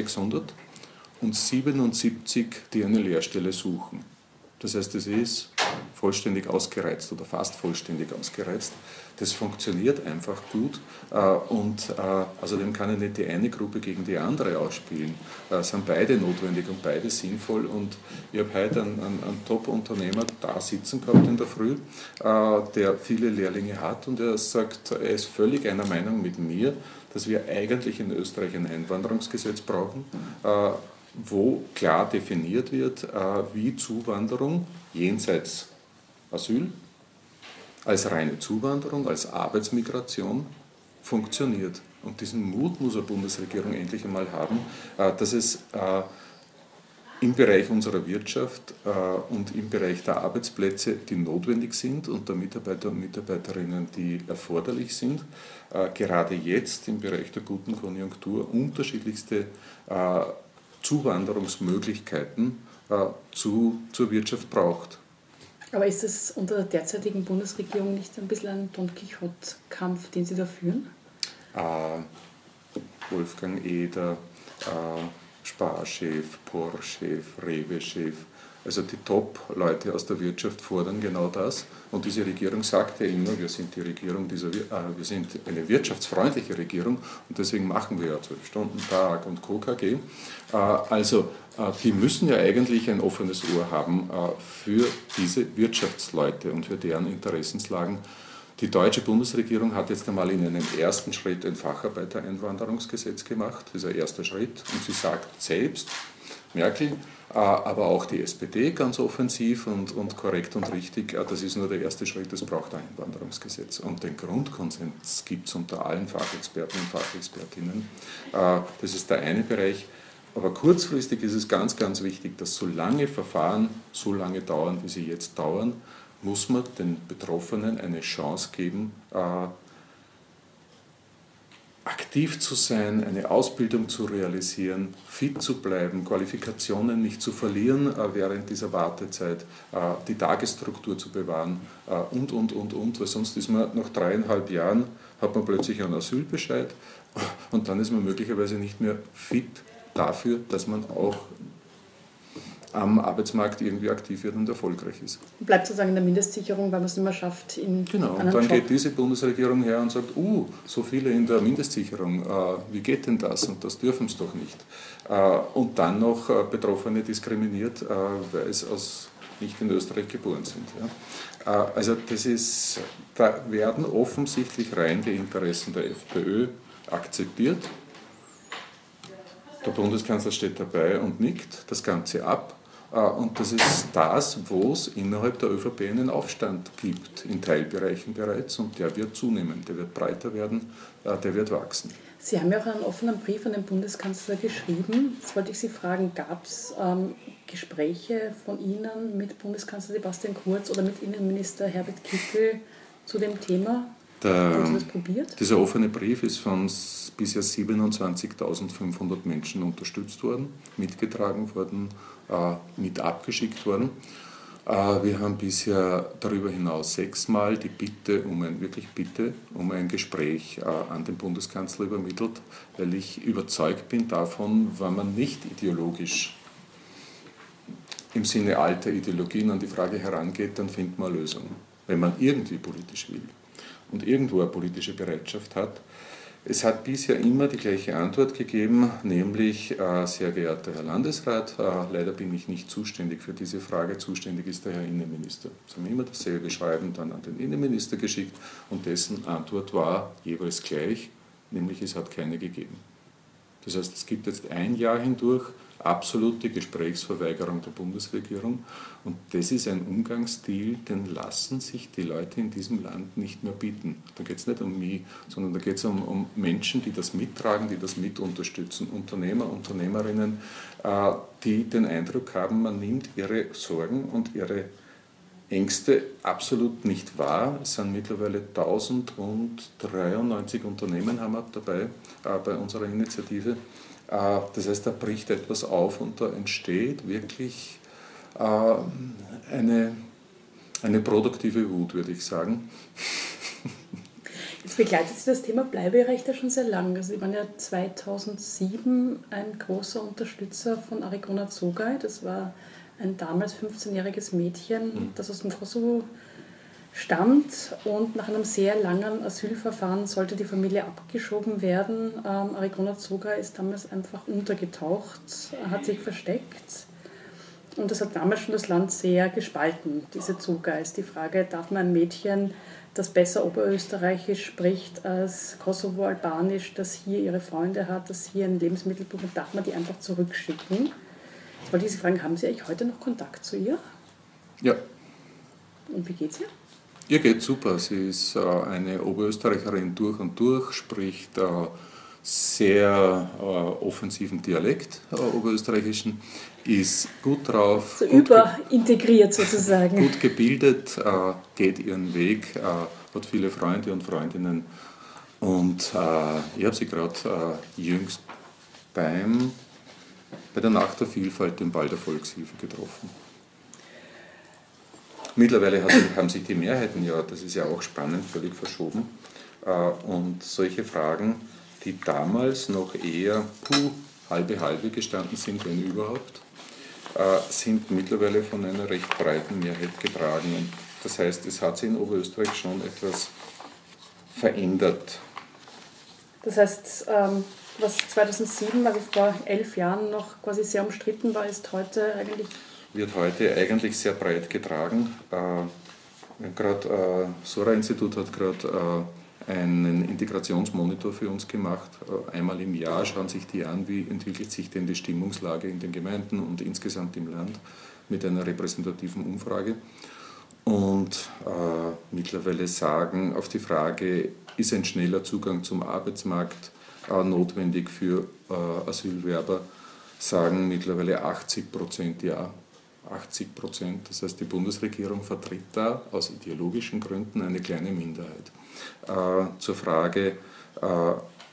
sechshundert und siebenundsiebzig, die eine Lehrstelle suchen. Das heißt, es ist vollständig ausgereizt oder fast vollständig ausgereizt. Das funktioniert einfach gut und außerdem kann ich nicht die eine Gruppe gegen die andere ausspielen. Es sind beide notwendig und beide sinnvoll und ich habe heute einen, einen, einen Top-Unternehmer da sitzen gehabt in der Früh, der viele Lehrlinge hat und er sagt, er ist völlig einer Meinung mit mir, dass wir eigentlich in Österreich ein Einwanderungsgesetz brauchen, wo klar definiert wird, wie Zuwanderung jenseits Asyl als reine Zuwanderung, als Arbeitsmigration funktioniert. Und diesen Mut muss eine Bundesregierung endlich einmal haben, dass es im Bereich unserer Wirtschaft und im Bereich der Arbeitsplätze, die notwendig sind und der Mitarbeiter und Mitarbeiterinnen, die erforderlich sind, gerade jetzt im Bereich der guten Konjunktur unterschiedlichste Zuwanderungsmöglichkeiten zu, zur Wirtschaft braucht. Aber ist es unter der derzeitigen Bundesregierung nicht ein bisschen ein Don Quixote-Kampf, den Sie da führen? Äh, Wolfgang Eder, äh, Sparchef, Porsche-Chef, Rewe-Chef, also die Top-Leute aus der Wirtschaft fordern genau das. Und diese Regierung sagt ja immer, wir sind die Regierung dieser, äh, wir sind eine wirtschaftsfreundliche Regierung und deswegen machen wir ja zwölf Stunden Tag und Co. K G. Äh, also äh, die müssen ja eigentlich ein offenes Ohr haben äh, für diese Wirtschaftsleute und für deren Interessenslagen. Die deutsche Bundesregierung hat jetzt einmal in einem ersten Schritt ein Facharbeitereinwanderungsgesetz gemacht, das ist ein erster Schritt, und sie sagt selbst, Merkel, aber auch die S P D ganz offensiv und, und korrekt und richtig, das ist nur der erste Schritt, es braucht ein Einwanderungsgesetz. Und den Grundkonsens gibt es unter allen Fachexperten und Fachexpertinnen. Das ist der eine Bereich. Aber kurzfristig ist es ganz, ganz wichtig, dass solange Verfahren so lange dauern, wie sie jetzt dauern, muss man den Betroffenen eine Chance geben, aktiv zu sein, eine Ausbildung zu realisieren, fit zu bleiben, Qualifikationen nicht zu verlieren während dieser Wartezeit, die Tagesstruktur zu bewahren und, und, und, und, weil sonst ist man nach dreieinhalb Jahren, hat man plötzlich einen Asylbescheid und dann ist man möglicherweise nicht mehr fit dafür, dass man auch am Arbeitsmarkt irgendwie aktiv wird und erfolgreich ist. Bleibt sozusagen in der Mindestsicherung, weil man es nicht mehr schafft in Genau, und dann Job. Geht diese Bundesregierung her und sagt, uh, so viele in der Mindestsicherung, äh, wie geht denn das? Und das dürfen es doch nicht. Äh, und dann noch äh, Betroffene diskriminiert, äh, weil es aus nicht in Österreich geboren sind. Ja? Äh, also das ist, da werden offensichtlich rein die Interessen der FPÖ akzeptiert. Der Bundeskanzler steht dabei und nickt das Ganze ab. Und das ist das, wo es innerhalb der ÖVP einen Aufstand gibt, in Teilbereichen bereits. Und der wird zunehmen, der wird breiter werden, der wird wachsen. Sie haben ja auch einen offenen Brief an den Bundeskanzler geschrieben. Jetzt wollte ich Sie fragen, gab es ähm, Gespräche von Ihnen mit Bundeskanzler Sebastian Kurz oder mit Innenminister Herbert Kickl zu dem Thema? Der, Haben Sie das probiert? Dieser offene Brief ist von bisher siebenundzwanzigtausendfünfhundert Menschen unterstützt worden, mitgetragen worden, äh, mit abgeschickt worden. Äh, wir haben bisher darüber hinaus sechsmal die Bitte um ein, wirklich Bitte um ein Gespräch äh, an den Bundeskanzler übermittelt, weil ich überzeugt bin davon, wenn man nicht ideologisch im Sinne alter Ideologien an die Frage herangeht, dann findet man eine Lösung, wenn man irgendwie politisch will und irgendwo eine politische Bereitschaft hat. Es hat bisher immer die gleiche Antwort gegeben, nämlich, äh, sehr geehrter Herr Landesrat, äh, leider bin ich nicht zuständig für diese Frage, zuständig ist der Herr Innenminister. Sie haben immer dasselbe Schreiben dann an den Innenminister geschickt und dessen Antwort war jeweils gleich, nämlich es hat keine gegeben. Das heißt, es gibt jetzt ein Jahr hindurch absolute Gesprächsverweigerung der Bundesregierung und das ist ein Umgangsstil, den lassen sich die Leute in diesem Land nicht mehr bieten. Da geht es nicht um mich, sondern da geht es um, um Menschen, die das mittragen, die das mit unterstützen, Unternehmer, Unternehmerinnen, äh, die den Eindruck haben, man nimmt ihre Sorgen und ihre Ängste absolut nicht wahr. Es sind mittlerweile tausenddreiundneunzig Unternehmen haben wir dabei äh, bei unserer Initiative. Äh, das heißt, da bricht etwas auf und da entsteht wirklich äh, eine, eine produktive Wut, würde ich sagen. Jetzt begleitet Sie das Thema Bleiberecht ja schon sehr lange. Also Sie waren ja zweitausendsieben ein großer Unterstützer von Arrigona Dzogay. Das war ein damals fünfzehnjähriges Mädchen, mhm. das aus dem Kosovo stammt, und nach einem sehr langen Asylverfahren sollte die Familie abgeschoben werden. Ähm, Arrigona Zoga ist damals einfach untergetaucht, hat sich versteckt, und das hat damals schon das Land sehr gespalten. Diese Zoga ist die Frage, darf man ein Mädchen, das besser Oberösterreichisch spricht als Kosovo-Albanisch, das hier ihre Freunde hat, das hier ein Lebensmittelbuch hat, darf man die einfach zurückschicken? Ich wollte diese fragen, haben Sie eigentlich heute noch Kontakt zu ihr? Ja. Und wie geht's ihr? Ihr geht super. Sie ist äh, eine Oberösterreicherin durch und durch, spricht äh, sehr äh, offensiven Dialekt, äh, oberösterreichischen, ist gut drauf. So gut überintegriert sozusagen. Gut gebildet, äh, geht ihren Weg, äh, hat viele Freunde und Freundinnen. Und äh, ich habe sie gerade äh, jüngst beim, bei der Nacht der Vielfalt im Ball der Volkshilfe getroffen. Mittlerweile haben sich die Mehrheiten ja, das ist ja auch spannend, völlig verschoben. Und solche Fragen, die damals noch eher puh, halbe halbe gestanden sind, wenn überhaupt, sind mittlerweile von einer recht breiten Mehrheit getragen. Und das heißt, es hat sich in Oberösterreich schon etwas verändert. Das heißt, was zweitausendsieben, also vor elf Jahren noch quasi sehr umstritten war, ist heute eigentlich... wird heute eigentlich sehr breit getragen. Äh, gerade äh, Sora-Institut hat gerade äh, einen Integrationsmonitor für uns gemacht. Äh, einmal im Jahr schauen sich die an, wie entwickelt sich denn die Stimmungslage in den Gemeinden und insgesamt im Land mit einer repräsentativen Umfrage. Und äh, mittlerweile sagen auf die Frage, ist ein schneller Zugang zum Arbeitsmarkt äh, notwendig für äh, Asylwerber, sagen mittlerweile achtzig Prozent ja. achtzig Prozent, das heißt die Bundesregierung vertritt da aus ideologischen Gründen eine kleine Minderheit. Äh, zur Frage, äh,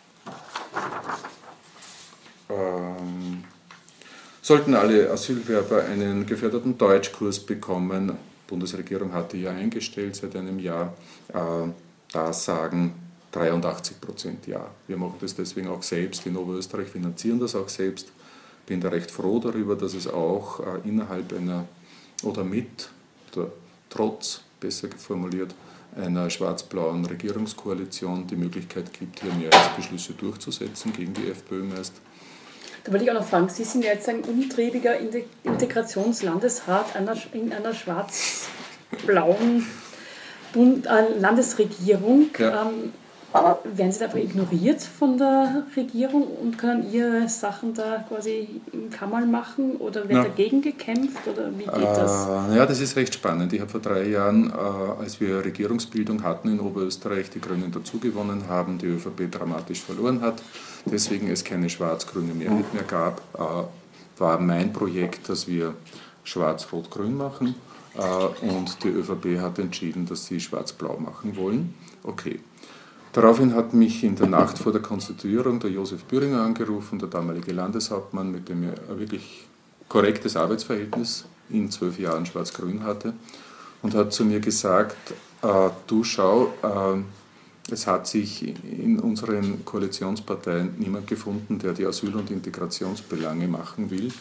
äh, sollten alle Asylwerber einen geförderten Deutschkurs bekommen? Die Bundesregierung hatte ja eingestellt seit einem Jahr, äh, da sagen dreiundachtzig Prozent ja. Wir machen das deswegen auch selbst, in Oberösterreich finanzieren das auch selbst. Ich bin da recht froh darüber, dass es auch äh, innerhalb einer oder mit, oder trotz, besser formuliert, einer schwarz-blauen Regierungskoalition die Möglichkeit gibt, hier Mehrheitsbeschlüsse durchzusetzen, gegen die FPÖ meist. Da wollte ich auch noch fragen, Sie sind ja jetzt ein umtriebiger Integrationslandesrat einer, in einer schwarz-blauen Bund, äh, Landesregierung. Ja. Ähm, werden Sie da einfach ignoriert von der Regierung und können Ihre Sachen da quasi im Kammerl machen oder wird ja. dagegen gekämpft oder wie geht das? Äh, ja, das ist recht spannend. Ich habe vor drei Jahren, äh, als wir Regierungsbildung hatten in Oberösterreich, die Grünen dazugewonnen haben, die ÖVP dramatisch verloren hat, deswegen es keine schwarz-grüne Mehrheit mehr gab, äh, war mein Projekt, dass wir schwarz-rot-grün machen äh, und die ÖVP hat entschieden, dass sie schwarz-blau machen wollen. Okay. Daraufhin hat mich in der Nacht vor der Konstituierung der Josef Büringer angerufen, der damalige Landeshauptmann, mit dem ich ein wirklich korrektes Arbeitsverhältnis in zwölf Jahren Schwarz-Grün hatte, und hat zu mir gesagt, äh, du schau, äh, es hat sich in unseren Koalitionsparteien niemand gefunden, der die Asyl- und Integrationsbelange machen will.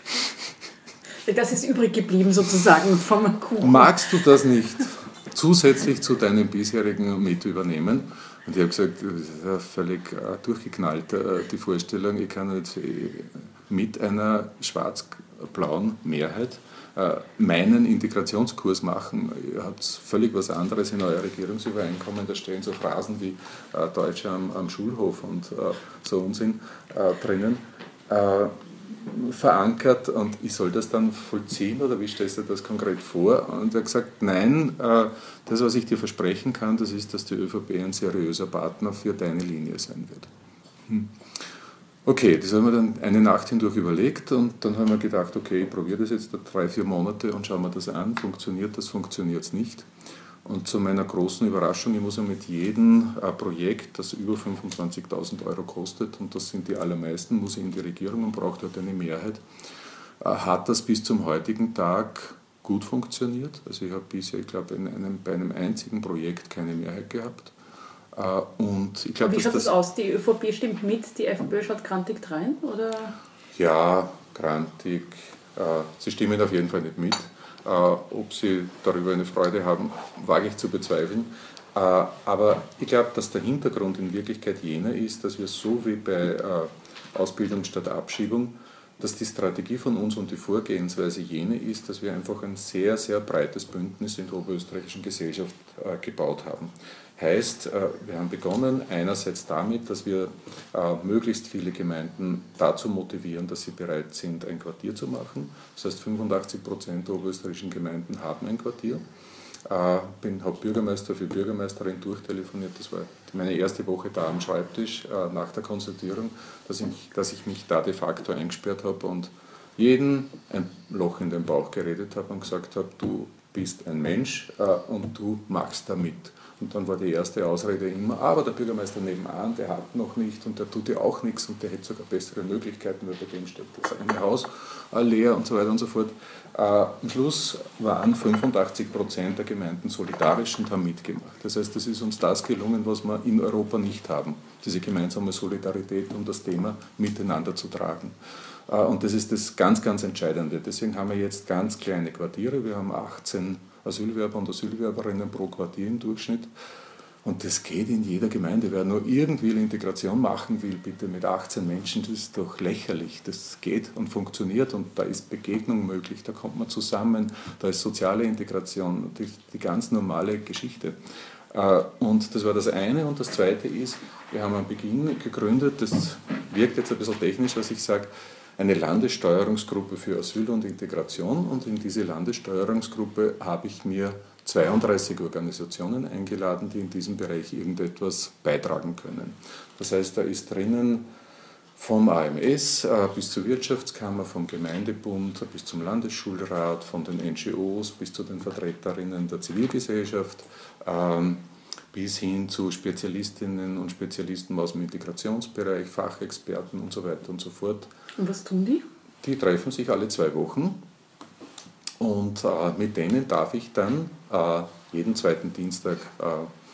Das ist übrig geblieben sozusagen vom Kuchen. Magst du das nicht zusätzlich zu deinem bisherigen mit übernehmen? Und ich habe gesagt, das ist ja völlig durchgeknallt, die Vorstellung, ich kann jetzt mit einer schwarz-blauen Mehrheit meinen Integrationskurs machen. Ihr habt völlig was anderes in euer Regierungsübereinkommen, da stehen so Phrasen wie Deutsche am, am Schulhof und so Unsinn drinnen. Verankert, und ich soll das dann vollziehen oder wie stellst du das konkret vor? Und er hat gesagt, nein, das, was ich dir versprechen kann, das ist, dass die ÖVP ein seriöser Partner für deine Linie sein wird. Hm. Okay, das haben wir dann eine Nacht hindurch überlegt und dann haben wir gedacht, okay, ich probiere das jetzt drei, vier Monate und schauen wir das an, funktioniert das, funktioniert es nicht. Und zu meiner großen Überraschung, ich muss ja mit jedem äh, Projekt, das über fünfundzwanzigtausend Euro kostet, und das sind die allermeisten, muss ich in die Regierung und braucht dort eine Mehrheit, äh, hat das bis zum heutigen Tag gut funktioniert. Also ich habe bisher, ich glaube, in einem, bei einem einzigen Projekt keine Mehrheit gehabt. Äh, und ich glaub, und wie dass schaut das, das aus? Die ÖVP stimmt mit, die FPÖ schaut grantig drein? Oder? Ja, grantig. Sie stimmen auf jeden Fall nicht mit. Ob Sie darüber eine Freude haben, wage ich zu bezweifeln. Aber ich glaube, dass der Hintergrund in Wirklichkeit jener ist, dass wir so wie bei Ausbildung statt Abschiebung, dass die Strategie von uns und die Vorgehensweise jene ist, dass wir einfach ein sehr, sehr breites Bündnis in der oberösterreichischen Gesellschaft äh, gebaut haben. Heißt, äh, wir haben begonnen einerseits damit, dass wir äh, möglichst viele Gemeinden dazu motivieren, dass sie bereit sind, ein Quartier zu machen. Das heißt, fünfundachtzig Prozent der oberösterreichischen Gemeinden haben ein Quartier. Ich äh, habe Bürgermeister für Bürgermeisterin durchtelefoniert. Das war meine erste Woche da am Schreibtisch äh, nach der Konsultierung, dass ich, dass ich mich da de facto eingesperrt habe und jeden ein Loch in den Bauch geredet habe und gesagt habe, du bist ein Mensch äh, und du machst da mit. Und dann war die erste Ausrede immer, aber der Bürgermeister nebenan, der hat noch nicht und der tut ja auch nichts und der hätte sogar bessere Möglichkeiten, weil bei dem steht das eine Haus äh, leer und so weiter und so fort. Äh, am Schluss waren fünfundachtzig Prozent der Gemeinden solidarisch und haben mitgemacht. Das heißt, es ist uns das gelungen, was wir in Europa nicht haben, diese gemeinsame Solidarität, um das Thema miteinander zu tragen. Äh, und das ist das ganz, ganz Entscheidende. Deswegen haben wir jetzt ganz kleine Quartiere, wir haben achtzehn Asylwerber und Asylwerberinnen pro Quartier im Durchschnitt. Und das geht in jeder Gemeinde. Wer nur irgendwie eine Integration machen will, bitte mit achtzehn Menschen, das ist doch lächerlich. Das geht und funktioniert und da ist Begegnung möglich, da kommt man zusammen, da ist soziale Integration, die, die ganz normale Geschichte. Und das war das eine. Und das zweite ist, wir haben am Beginn gegründet, das wirkt jetzt ein bisschen technisch, was ich sage, eine Landessteuerungsgruppe für Asyl und Integration und in diese Landessteuerungsgruppe habe ich mir zweiunddreißig Organisationen eingeladen, die in diesem Bereich irgendetwas beitragen können. Das heißt, da ist drinnen vom A M S äh, bis zur Wirtschaftskammer, vom Gemeindebund bis zum Landesschulrat, von den N G Os bis zu den Vertreterinnen der Zivilgesellschaft, ähm, bis hin zu Spezialistinnen und Spezialisten aus dem Integrationsbereich, Fachexperten und so weiter und so fort. Und was tun die? Die treffen sich alle zwei Wochen und äh, mit denen darf ich dann äh, jeden zweiten Dienstag äh,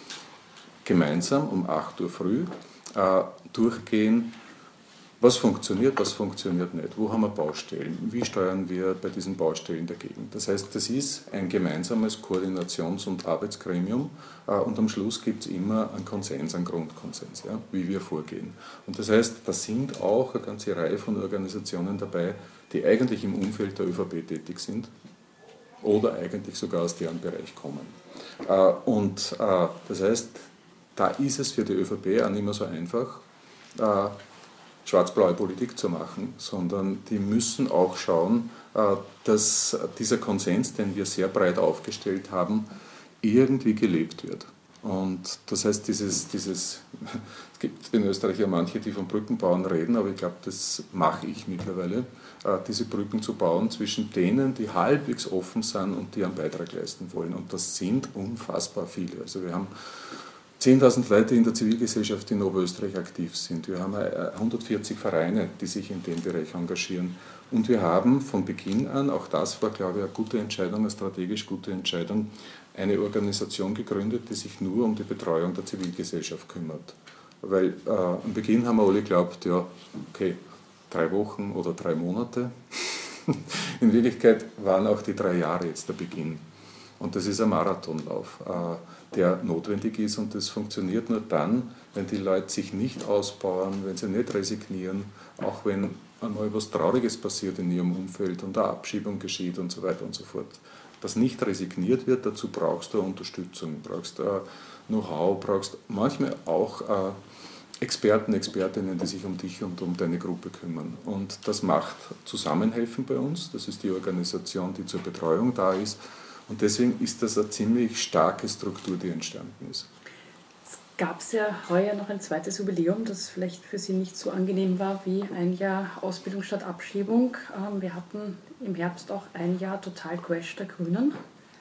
gemeinsam um acht Uhr früh äh, durchgehen, was funktioniert, was funktioniert nicht, wo haben wir Baustellen, wie steuern wir bei diesen Baustellen dagegen. Das heißt, das ist ein gemeinsames Koordinations- und Arbeitsgremium äh, und am Schluss gibt es immer einen Konsens, einen Grundkonsens, ja, wie wir vorgehen. Und das heißt, da sind auch eine ganze Reihe von Organisationen dabei, die eigentlich im Umfeld der ÖVP tätig sind oder eigentlich sogar aus deren Bereich kommen. Äh, und äh, das heißt, da ist es für die ÖVP auch nicht mehr so einfach, äh, schwarz-blaue Politik zu machen, sondern die müssen auch schauen, dass dieser Konsens, den wir sehr breit aufgestellt haben, irgendwie gelebt wird. Und das heißt, dieses, dieses, es gibt in Österreich ja manche, die von Brückenbauen reden, aber ich glaube, das mache ich mittlerweile, diese Brücken zu bauen zwischen denen, die halbwegs offen sind und die einen Beitrag leisten wollen. Und das sind unfassbar viele. Also wir haben zehntausend Leute in der Zivilgesellschaft in Oberösterreich aktiv sind. Wir haben hundertvierzig Vereine, die sich in dem Bereich engagieren. Und wir haben von Beginn an, auch das war, glaube ich, eine gute Entscheidung, eine strategisch gute Entscheidung, eine Organisation gegründet, die sich nur um die Betreuung der Zivilgesellschaft kümmert. Weil äh, am Beginn haben wir alle geglaubt, ja, okay, drei Wochen oder drei Monate. In Wirklichkeit waren auch die drei Jahre jetzt der Beginn. Und das ist ein Marathonlauf, der notwendig ist und das funktioniert nur dann, wenn die Leute sich nicht ausbauen, wenn sie nicht resignieren, auch wenn einmal was Trauriges passiert in ihrem Umfeld und eine Abschiebung geschieht und so weiter und so fort. Dass nicht resigniert wird, dazu brauchst du Unterstützung, brauchst Know-how, brauchst manchmal auch Experten, Expertinnen, die sich um dich und um deine Gruppe kümmern. Und das macht Zusammenhelfen bei uns, das ist die Organisation, die zur Betreuung da ist. Und deswegen ist das eine ziemlich starke Struktur, die entstanden ist. Es gab ja heuer noch ein zweites Jubiläum, das vielleicht für Sie nicht so angenehm war wie ein Jahr Ausbildung statt Abschiebung. Wir hatten im Herbst auch ein Jahr Total-Crash der Grünen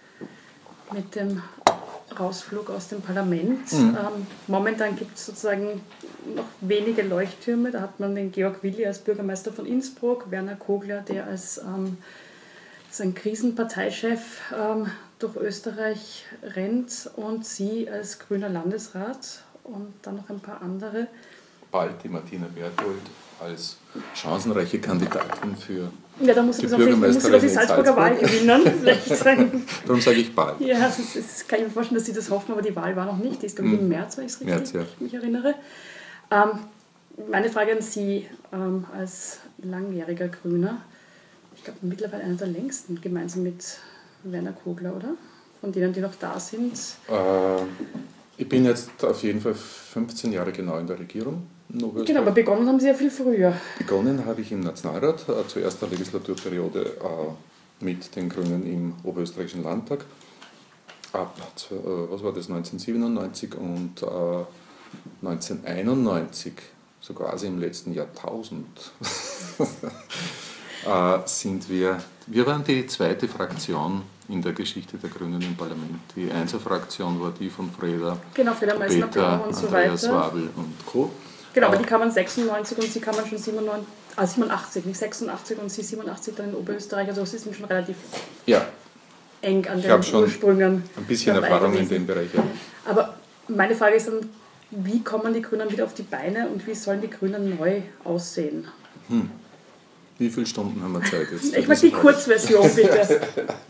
mit dem Rausflug aus dem Parlament. Mhm. Momentan gibt es sozusagen noch wenige Leuchttürme. Da hat man den Georg Willi als Bürgermeister von Innsbruck, Werner Kogler, der als ähm, sein Krisenparteichef ähm, durch Österreich rennt und Sie als grüner Landesrat und dann noch ein paar andere. Bald die Martina Berthold. als chancenreiche Kandidatin für ja, da muss die ich doch die Salzburger Wahl gewinnen. Darum sage ich bald. Ja, das, ist, das kann ich mir vorstellen, dass Sie das hoffen, aber die Wahl war noch nicht. Die ist, glaube ich, im März, wenn ich es richtig März, ja. mich erinnere. Ähm, meine Frage an Sie ähm, als langjähriger Grüner. Ich glaube, mittlerweile einer der längsten, gemeinsam mit Werner Kogler, oder? Von denen, die noch da sind. Äh, ich bin jetzt auf jeden Fall fünfzehn Jahre genau in der Regierung. Genau, aber begonnen haben Sie ja viel früher. Begonnen habe ich im Nationalrat, äh, zur ersten Legislaturperiode äh, mit den Grünen im Oberösterreichischen Landtag. Ab, äh, was war das, neunzehnhundertsiebenundneunzig und äh, neunzehnhunderteinundneunzig, so quasi im letzten Jahrtausend, äh, sind wir, wir waren die zweite Fraktion in der Geschichte der Grünen im Parlament. Die Einzelfraktion war die von Freda, genau, Freda Meissner, Peter, und so Andreas weiter. Wabel und Co. Genau, aber die kamen sechsundneunzig und Sie kamen schon siebenundneunzig, ah, siebenundachtzig, nicht sechsundachtzig und Sie siebenundachtzig dann in Oberösterreich. Also Sie sind schon relativ ja. eng an ich den schon Ursprüngen. Ein bisschen Erfahrung in dem Bereich. Ja. Aber meine Frage ist dann, wie kommen die Grünen wieder auf die Beine und wie sollen die Grünen neu aussehen? Hm. Wie viele Stunden haben wir Zeit jetzt? Ich möchte die Kurzversion, bitte.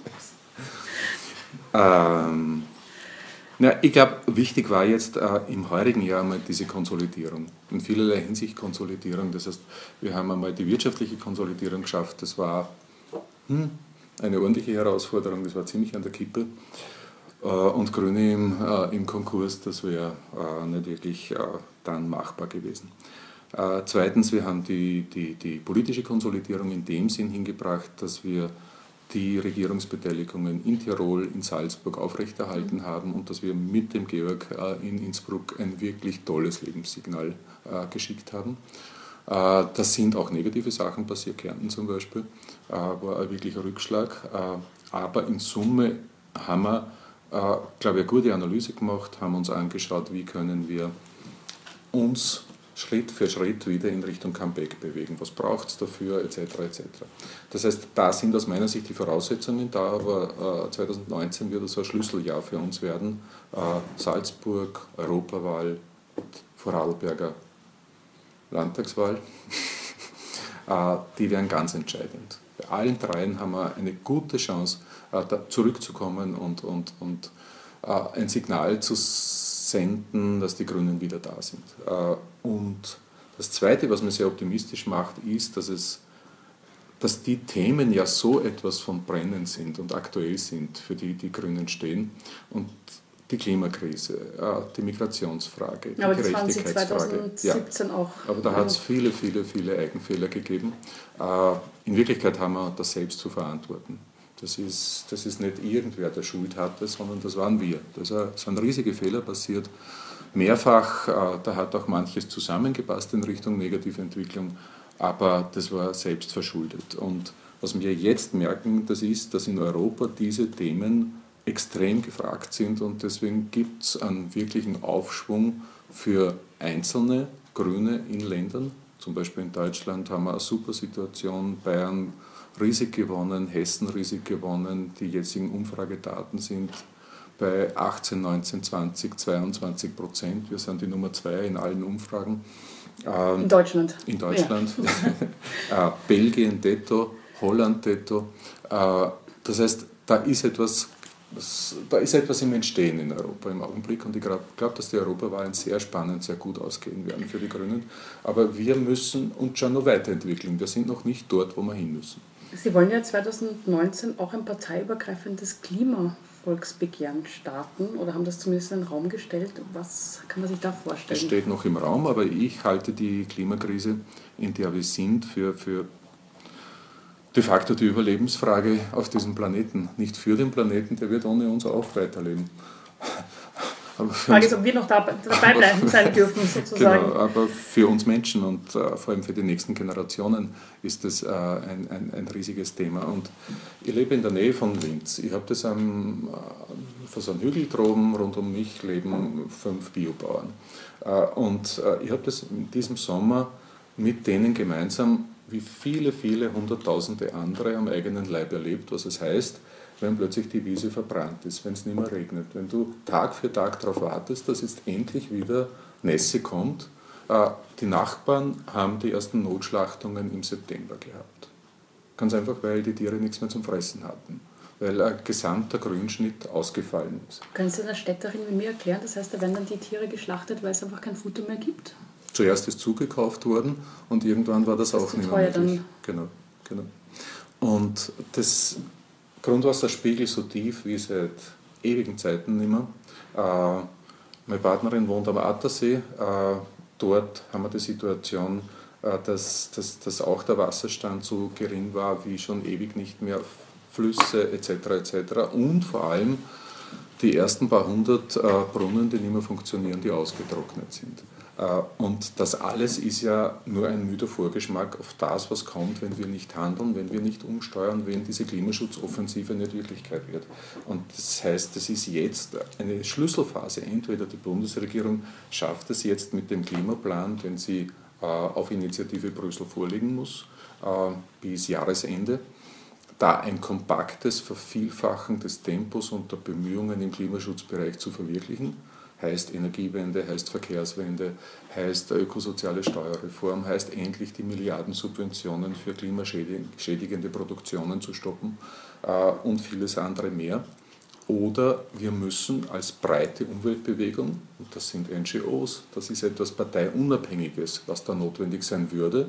ähm, na, ich glaube, wichtig war jetzt äh, im heurigen Jahr mal diese Konsolidierung. In vielerlei Hinsicht Konsolidierung. Das heißt, wir haben einmal die wirtschaftliche Konsolidierung geschafft. Das war hm, eine ordentliche Herausforderung, das war ziemlich an der Kippe. Äh, und Grüne im, äh, im Konkurs, das wäre äh, nicht wirklich äh, dann machbar gewesen. Äh, zweitens, wir haben die, die, die politische Konsolidierung in dem Sinn hingebracht, dass wir die Regierungsbeteiligungen in Tirol, in Salzburg aufrechterhalten haben und dass wir mit dem Georg äh, in Innsbruck ein wirklich tolles Lebenssignal äh, geschickt haben. Äh, das sind auch negative Sachen passiert, Kärnten zum Beispiel, äh, war ein wirklicher Rückschlag. Äh, aber in Summe haben wir, äh, glaube ich, eine gute Analyse gemacht, haben uns angeschaut, wie können wir uns Schritt für Schritt wieder in Richtung Comeback bewegen. Was braucht es dafür, et cetera et cetera. Das heißt, da sind aus meiner Sicht die Voraussetzungen da, aber äh, zweitausendneunzehn wird so ein Schlüsseljahr für uns werden. Äh, Salzburg, Europawahl, Vorarlberger Landtagswahl, äh, die wären ganz entscheidend. Bei allen dreien haben wir eine gute Chance, äh, da zurückzukommen und, und, und äh, ein Signal zu senden, dass die Grünen wieder da sind. Und das Zweite, was mir sehr optimistisch macht, ist, dass, es, dass die Themen ja so etwas von brennend sind und aktuell sind, für die die Grünen stehen. Und die Klimakrise, die Migrationsfrage, die aber Gerechtigkeitsfrage. Das waren Sie zweitausendsiebzehn ja. auch. Aber da hat es viele, viele, viele Eigenfehler gegeben. In Wirklichkeit haben wir das selbst zu verantworten. Das ist, das ist nicht irgendwer, der Schuld hatte, sondern das waren wir. Da sind riesige Fehler passiert. Mehrfach, da hat auch manches zusammengepasst in Richtung negative Entwicklung, aber das war selbst verschuldet. Und was wir jetzt merken, das ist, dass in Europa diese Themen extrem gefragt sind und deswegen gibt es einen wirklichen Aufschwung für einzelne Grüne in Ländern. Zum Beispiel in Deutschland haben wir eine super Situation, Bayern riesig gewonnen, Hessen riesig gewonnen, die jetzigen Umfragedaten sind bei achtzehn, neunzehn, zwanzig, zweiundzwanzig Prozent. Wir sind die Nummer zwei in allen Umfragen. Ähm, in Deutschland. In Deutschland. Ja. äh, Belgien detto, Holland detto. Äh, das heißt, da ist etwas, da ist etwas im Entstehen in Europa im Augenblick und ich glaube, glaub, dass die Europawahlen sehr spannend, sehr gut ausgehen werden für die Grünen. Aber wir müssen uns schon noch weiterentwickeln. Wir sind noch nicht dort, wo wir hin müssen. Sie wollen ja zweitausendneunzehn auch ein parteiübergreifendes Klimavolksbegehren starten oder haben das zumindest in den Raum gestellt. Was kann man sich da vorstellen? Es steht noch im Raum, aber ich halte die Klimakrise, in der wir sind, für, für de facto die Überlebensfrage auf diesem Planeten. Nicht für den Planeten, der wird ohne uns auch weiterleben. Die Frage ist, ob wir noch dabei bleiben sein dürfen, sozusagen. Genau, aber für uns Menschen und äh, vor allem für die nächsten Generationen ist das äh, ein, ein, ein riesiges Thema. Und ich lebe in der Nähe von Linz. Ich habe das am äh, so einem Hügel droben, rund um mich leben fünf Biobauern. Äh, und äh, ich habe das in diesem Sommer mit denen gemeinsam, wie viele, viele hunderttausende andere am eigenen Leib erlebt, was es heißt, wenn plötzlich die Wiese verbrannt ist, wenn es nicht mehr regnet, wenn du Tag für Tag darauf wartest, dass jetzt endlich wieder Nässe kommt, Die Nachbarn haben die ersten Notschlachtungen im September gehabt. Ganz einfach, weil die Tiere nichts mehr zum Fressen hatten. Weil ein gesamter Grünschnitt ausgefallen ist. Können Sie einer Städterin wie mir erklären, das heißt, da werden dann die Tiere geschlachtet, weil es einfach kein Futter mehr gibt? Zuerst ist zugekauft worden und irgendwann war das, das auch nicht mehr möglich. Genau, genau. Und das Grundwasserspiegel so tief wie seit ewigen Zeiten nicht mehr. Äh, meine Partnerin wohnt am Attersee. Äh, dort haben wir die Situation, äh, dass, dass, dass auch der Wasserstand so gering war wie schon ewig nicht mehr. Flüsse et cetera et cetera und vor allem die ersten paar hundert äh, Brunnen, die nicht mehr funktionieren, die ausgetrocknet sind. Äh, und das alles ist ja nur ein müder Vorgeschmack auf das, was kommt, wenn wir nicht handeln, wenn wir nicht umsteuern, wenn diese Klimaschutzoffensive nicht Wirklichkeit wird. Und das heißt, das ist jetzt eine Schlüsselphase. Entweder die Bundesregierung schafft es jetzt mit dem Klimaplan, den sie äh, auf Initiative Brüssel vorlegen muss, äh, bis Jahresende, da ein kompaktes Vervielfachen des Tempos und der Bemühungen im Klimaschutzbereich zu verwirklichen. Heißt Energiewende, heißt Verkehrswende, heißt ökosoziale Steuerreform, heißt endlich die Milliardensubventionen für klimaschädigende Produktionen zu stoppen äh, und vieles andere mehr. Oder wir müssen als breite Umweltbewegung, und das sind N G Os, das ist etwas Parteiunabhängiges, was da notwendig sein würde,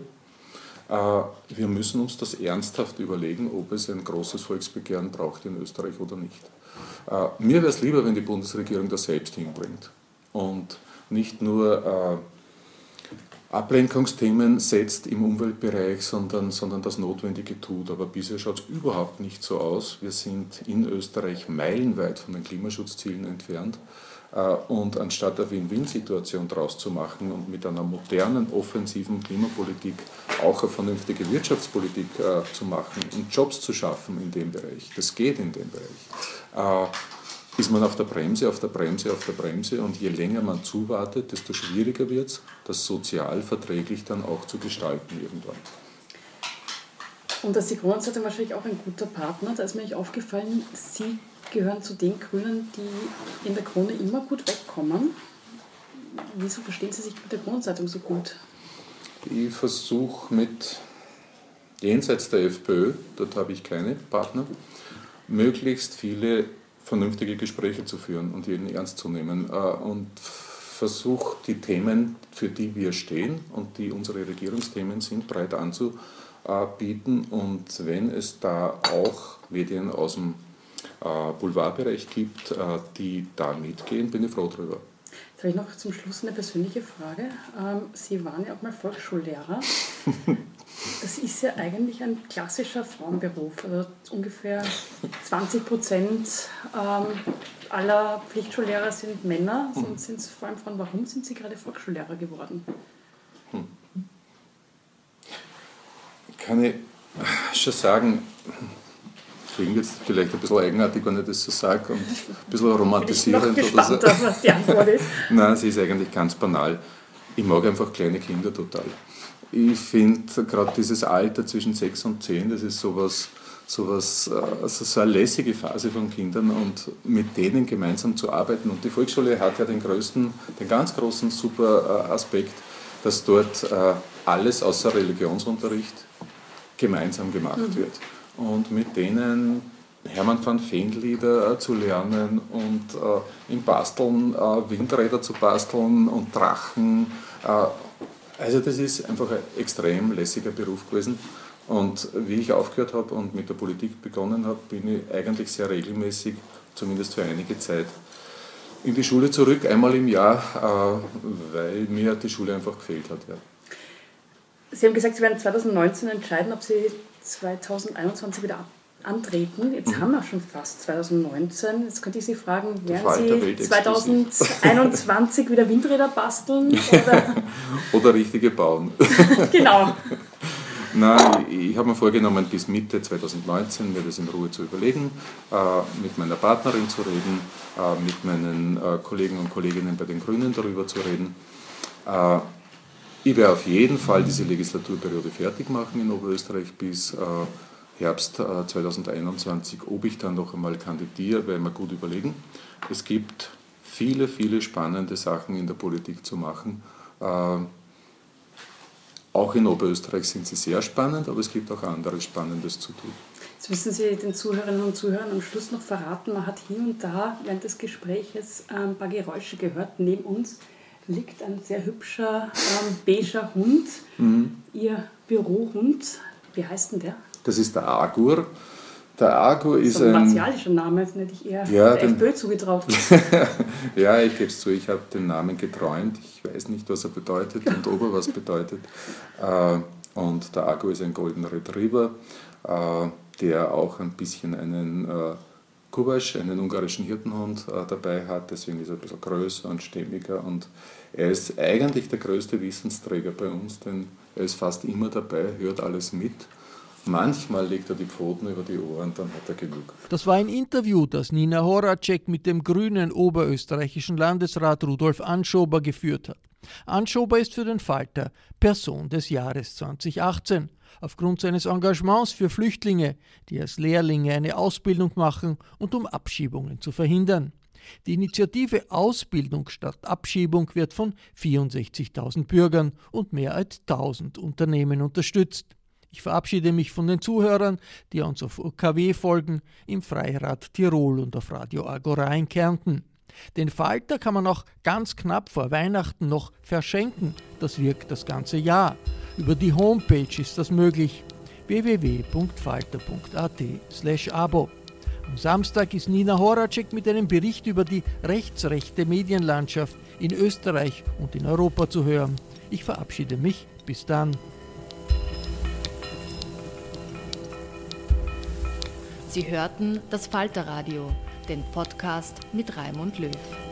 wir müssen uns das ernsthaft überlegen, ob es ein großes Volksbegehren braucht in Österreich oder nicht. Mir wäre es lieber, wenn die Bundesregierung das selbst hinbringt und nicht nur Ablenkungsthemen setzt im Umweltbereich, sondern, sondern das Notwendige tut. Aber bisher schaut es überhaupt nicht so aus. Wir sind in Österreich meilenweit von den Klimaschutzzielen entfernt. Und anstatt eine Win-Win-Situation daraus zu machen und mit einer modernen, offensiven Klimapolitik auch eine vernünftige Wirtschaftspolitik äh, zu machen und Jobs zu schaffen in dem Bereich, das geht in dem Bereich, äh, ist man auf der Bremse, auf der Bremse, auf der Bremse und je länger man zuwartet, desto schwieriger wird es, das sozial verträglich dann auch zu gestalten irgendwann. Und als die Kronenzeitung wahrscheinlich auch ein guter Partner, da ist mir aufgefallen, Sie gehören zu den Grünen, die in der Krone immer gut wegkommen. Wieso verstehen Sie sich mit der Kronenzeitung so gut? Ich versuche mit, jenseits der FPÖ, dort habe ich keine Partner, möglichst viele vernünftige Gespräche zu führen und jeden ernst zu nehmen und versuche die Themen, für die wir stehen und die unsere Regierungsthemen sind, breit anzubieten. Und wenn es da auch Medien aus dem Boulevardbereich gibt, die da mitgehen, bin ich froh drüber. Jetzt habe ich noch zum Schluss eine persönliche Frage. Sie waren ja auch mal Volksschullehrer. Das ist ja eigentlich ein klassischer Frauenberuf. Also ungefähr zwanzig Prozent aller Pflichtschullehrer sind Männer, sonst sind es vor allem Frauen. Warum sind Sie gerade Volksschullehrer geworden? Hm. Kann ich schon sagen, klingt jetzt vielleicht ein bisschen eigenartig, wenn ich das so sage, und ein bisschen romantisierend. Ich bin noch gespannt, oder so. Was die Antwort ist. Nein, sie ist eigentlich ganz banal. Ich mag einfach kleine Kinder total. Ich finde gerade dieses Alter zwischen sechs und zehn, das ist sowas, sowas, also so eine lässige Phase von Kindern und mit denen gemeinsam zu arbeiten. Und die Volksschule hat ja den größten, den ganz großen super Aspekt, dass dort alles außer Religionsunterricht gemeinsam gemacht mhm. wird. Und mit denen Hermann van Veen-Lieder äh, zu lernen und äh, im Basteln äh, Windräder zu basteln und Drachen. Äh, also das ist einfach ein extrem lässiger Beruf gewesen. Und wie ich aufgehört habe und mit der Politik begonnen habe, bin ich eigentlich sehr regelmäßig, zumindest für einige Zeit, in die Schule zurück, einmal im Jahr, äh, weil mir die Schule einfach gefehlt hat. Ja. Sie haben gesagt, Sie werden zwanzig neunzehn entscheiden, ob Sie zwanzig einundzwanzig wieder antreten. Jetzt mhm. haben wir schon fast zwanzig neunzehn. Jetzt könnte ich Sie fragen, werden Sie zwanzig einundzwanzig wieder Windräder basteln? Oder, oder richtige bauen. Genau. Nein, ich, ich habe mir vorgenommen, bis Mitte zwanzig neunzehn mir das in Ruhe zu überlegen, äh, mit meiner Partnerin zu reden, äh, mit meinen äh, Kollegen und Kolleginnen bei den Grünen darüber zu reden. Äh, Ich werde auf jeden Fall diese Legislaturperiode fertig machen in Oberösterreich bis äh, Herbst äh, zwanzig einundzwanzig. Ob ich dann noch einmal kandidiere, werde ich mir gut überlegen. Es gibt viele, viele spannende Sachen in der Politik zu machen. Äh, Auch in Oberösterreich sind sie sehr spannend, aber es gibt auch anderes Spannendes zu tun. Jetzt müssen Sie den Zuhörerinnen und Zuhörern am Schluss noch verraten, man hat hier und da während des Gespräches ein paar Geräusche gehört. Neben uns liegt ein sehr hübscher, ähm, beiger Hund, mhm. Ihr Bürohund. Wie heißt denn der? Das ist der Agur. Der Agur ist so ein... ein martialischer Name, das hätte ich eher ja, der FPÖ zugetraut. Ja, ich gebe es zu, ich habe den Namen geträumt. Ich weiß nicht, was er bedeutet und ob er was bedeutet. Und der Agur ist ein Golden Retriever, der auch ein bisschen einen Kubasch, einen ungarischen Hirtenhund dabei hat. Deswegen ist er ein bisschen größer und stämmiger. Und er ist eigentlich der größte Wissensträger bei uns, denn er ist fast immer dabei, hört alles mit. Manchmal legt er die Pfoten über die Ohren, dann hat er genug. Das war ein Interview, das Nina Horacek mit dem grünen oberösterreichischen Landesrat Rudolf Anschober geführt hat. Anschober ist für den Falter Person des Jahres zweitausendachtzehn. Aufgrund seines Engagements für Flüchtlinge, die als Lehrlinge eine Ausbildung machen und um Abschiebungen zu verhindern. Die Initiative Ausbildung statt Abschiebung wird von vierundsechzigtausend Bürgern und mehr als tausend Unternehmen unterstützt. Ich verabschiede mich von den Zuhörern, die uns auf U K W folgen, im Freirad Tirol und auf Radio Agora in Kärnten. Den Falter kann man auch ganz knapp vor Weihnachten noch verschenken. Das wirkt das ganze Jahr. Über die Homepage ist das möglich. w w w punkt falter punkt a t slash abo. Am Samstag ist Nina Horacek mit einem Bericht über die rechtsrechte Medienlandschaft in Österreich und in Europa zu hören. Ich verabschiede mich. Bis dann. Sie hörten das Falterradio, den Podcast mit Raimund Löw.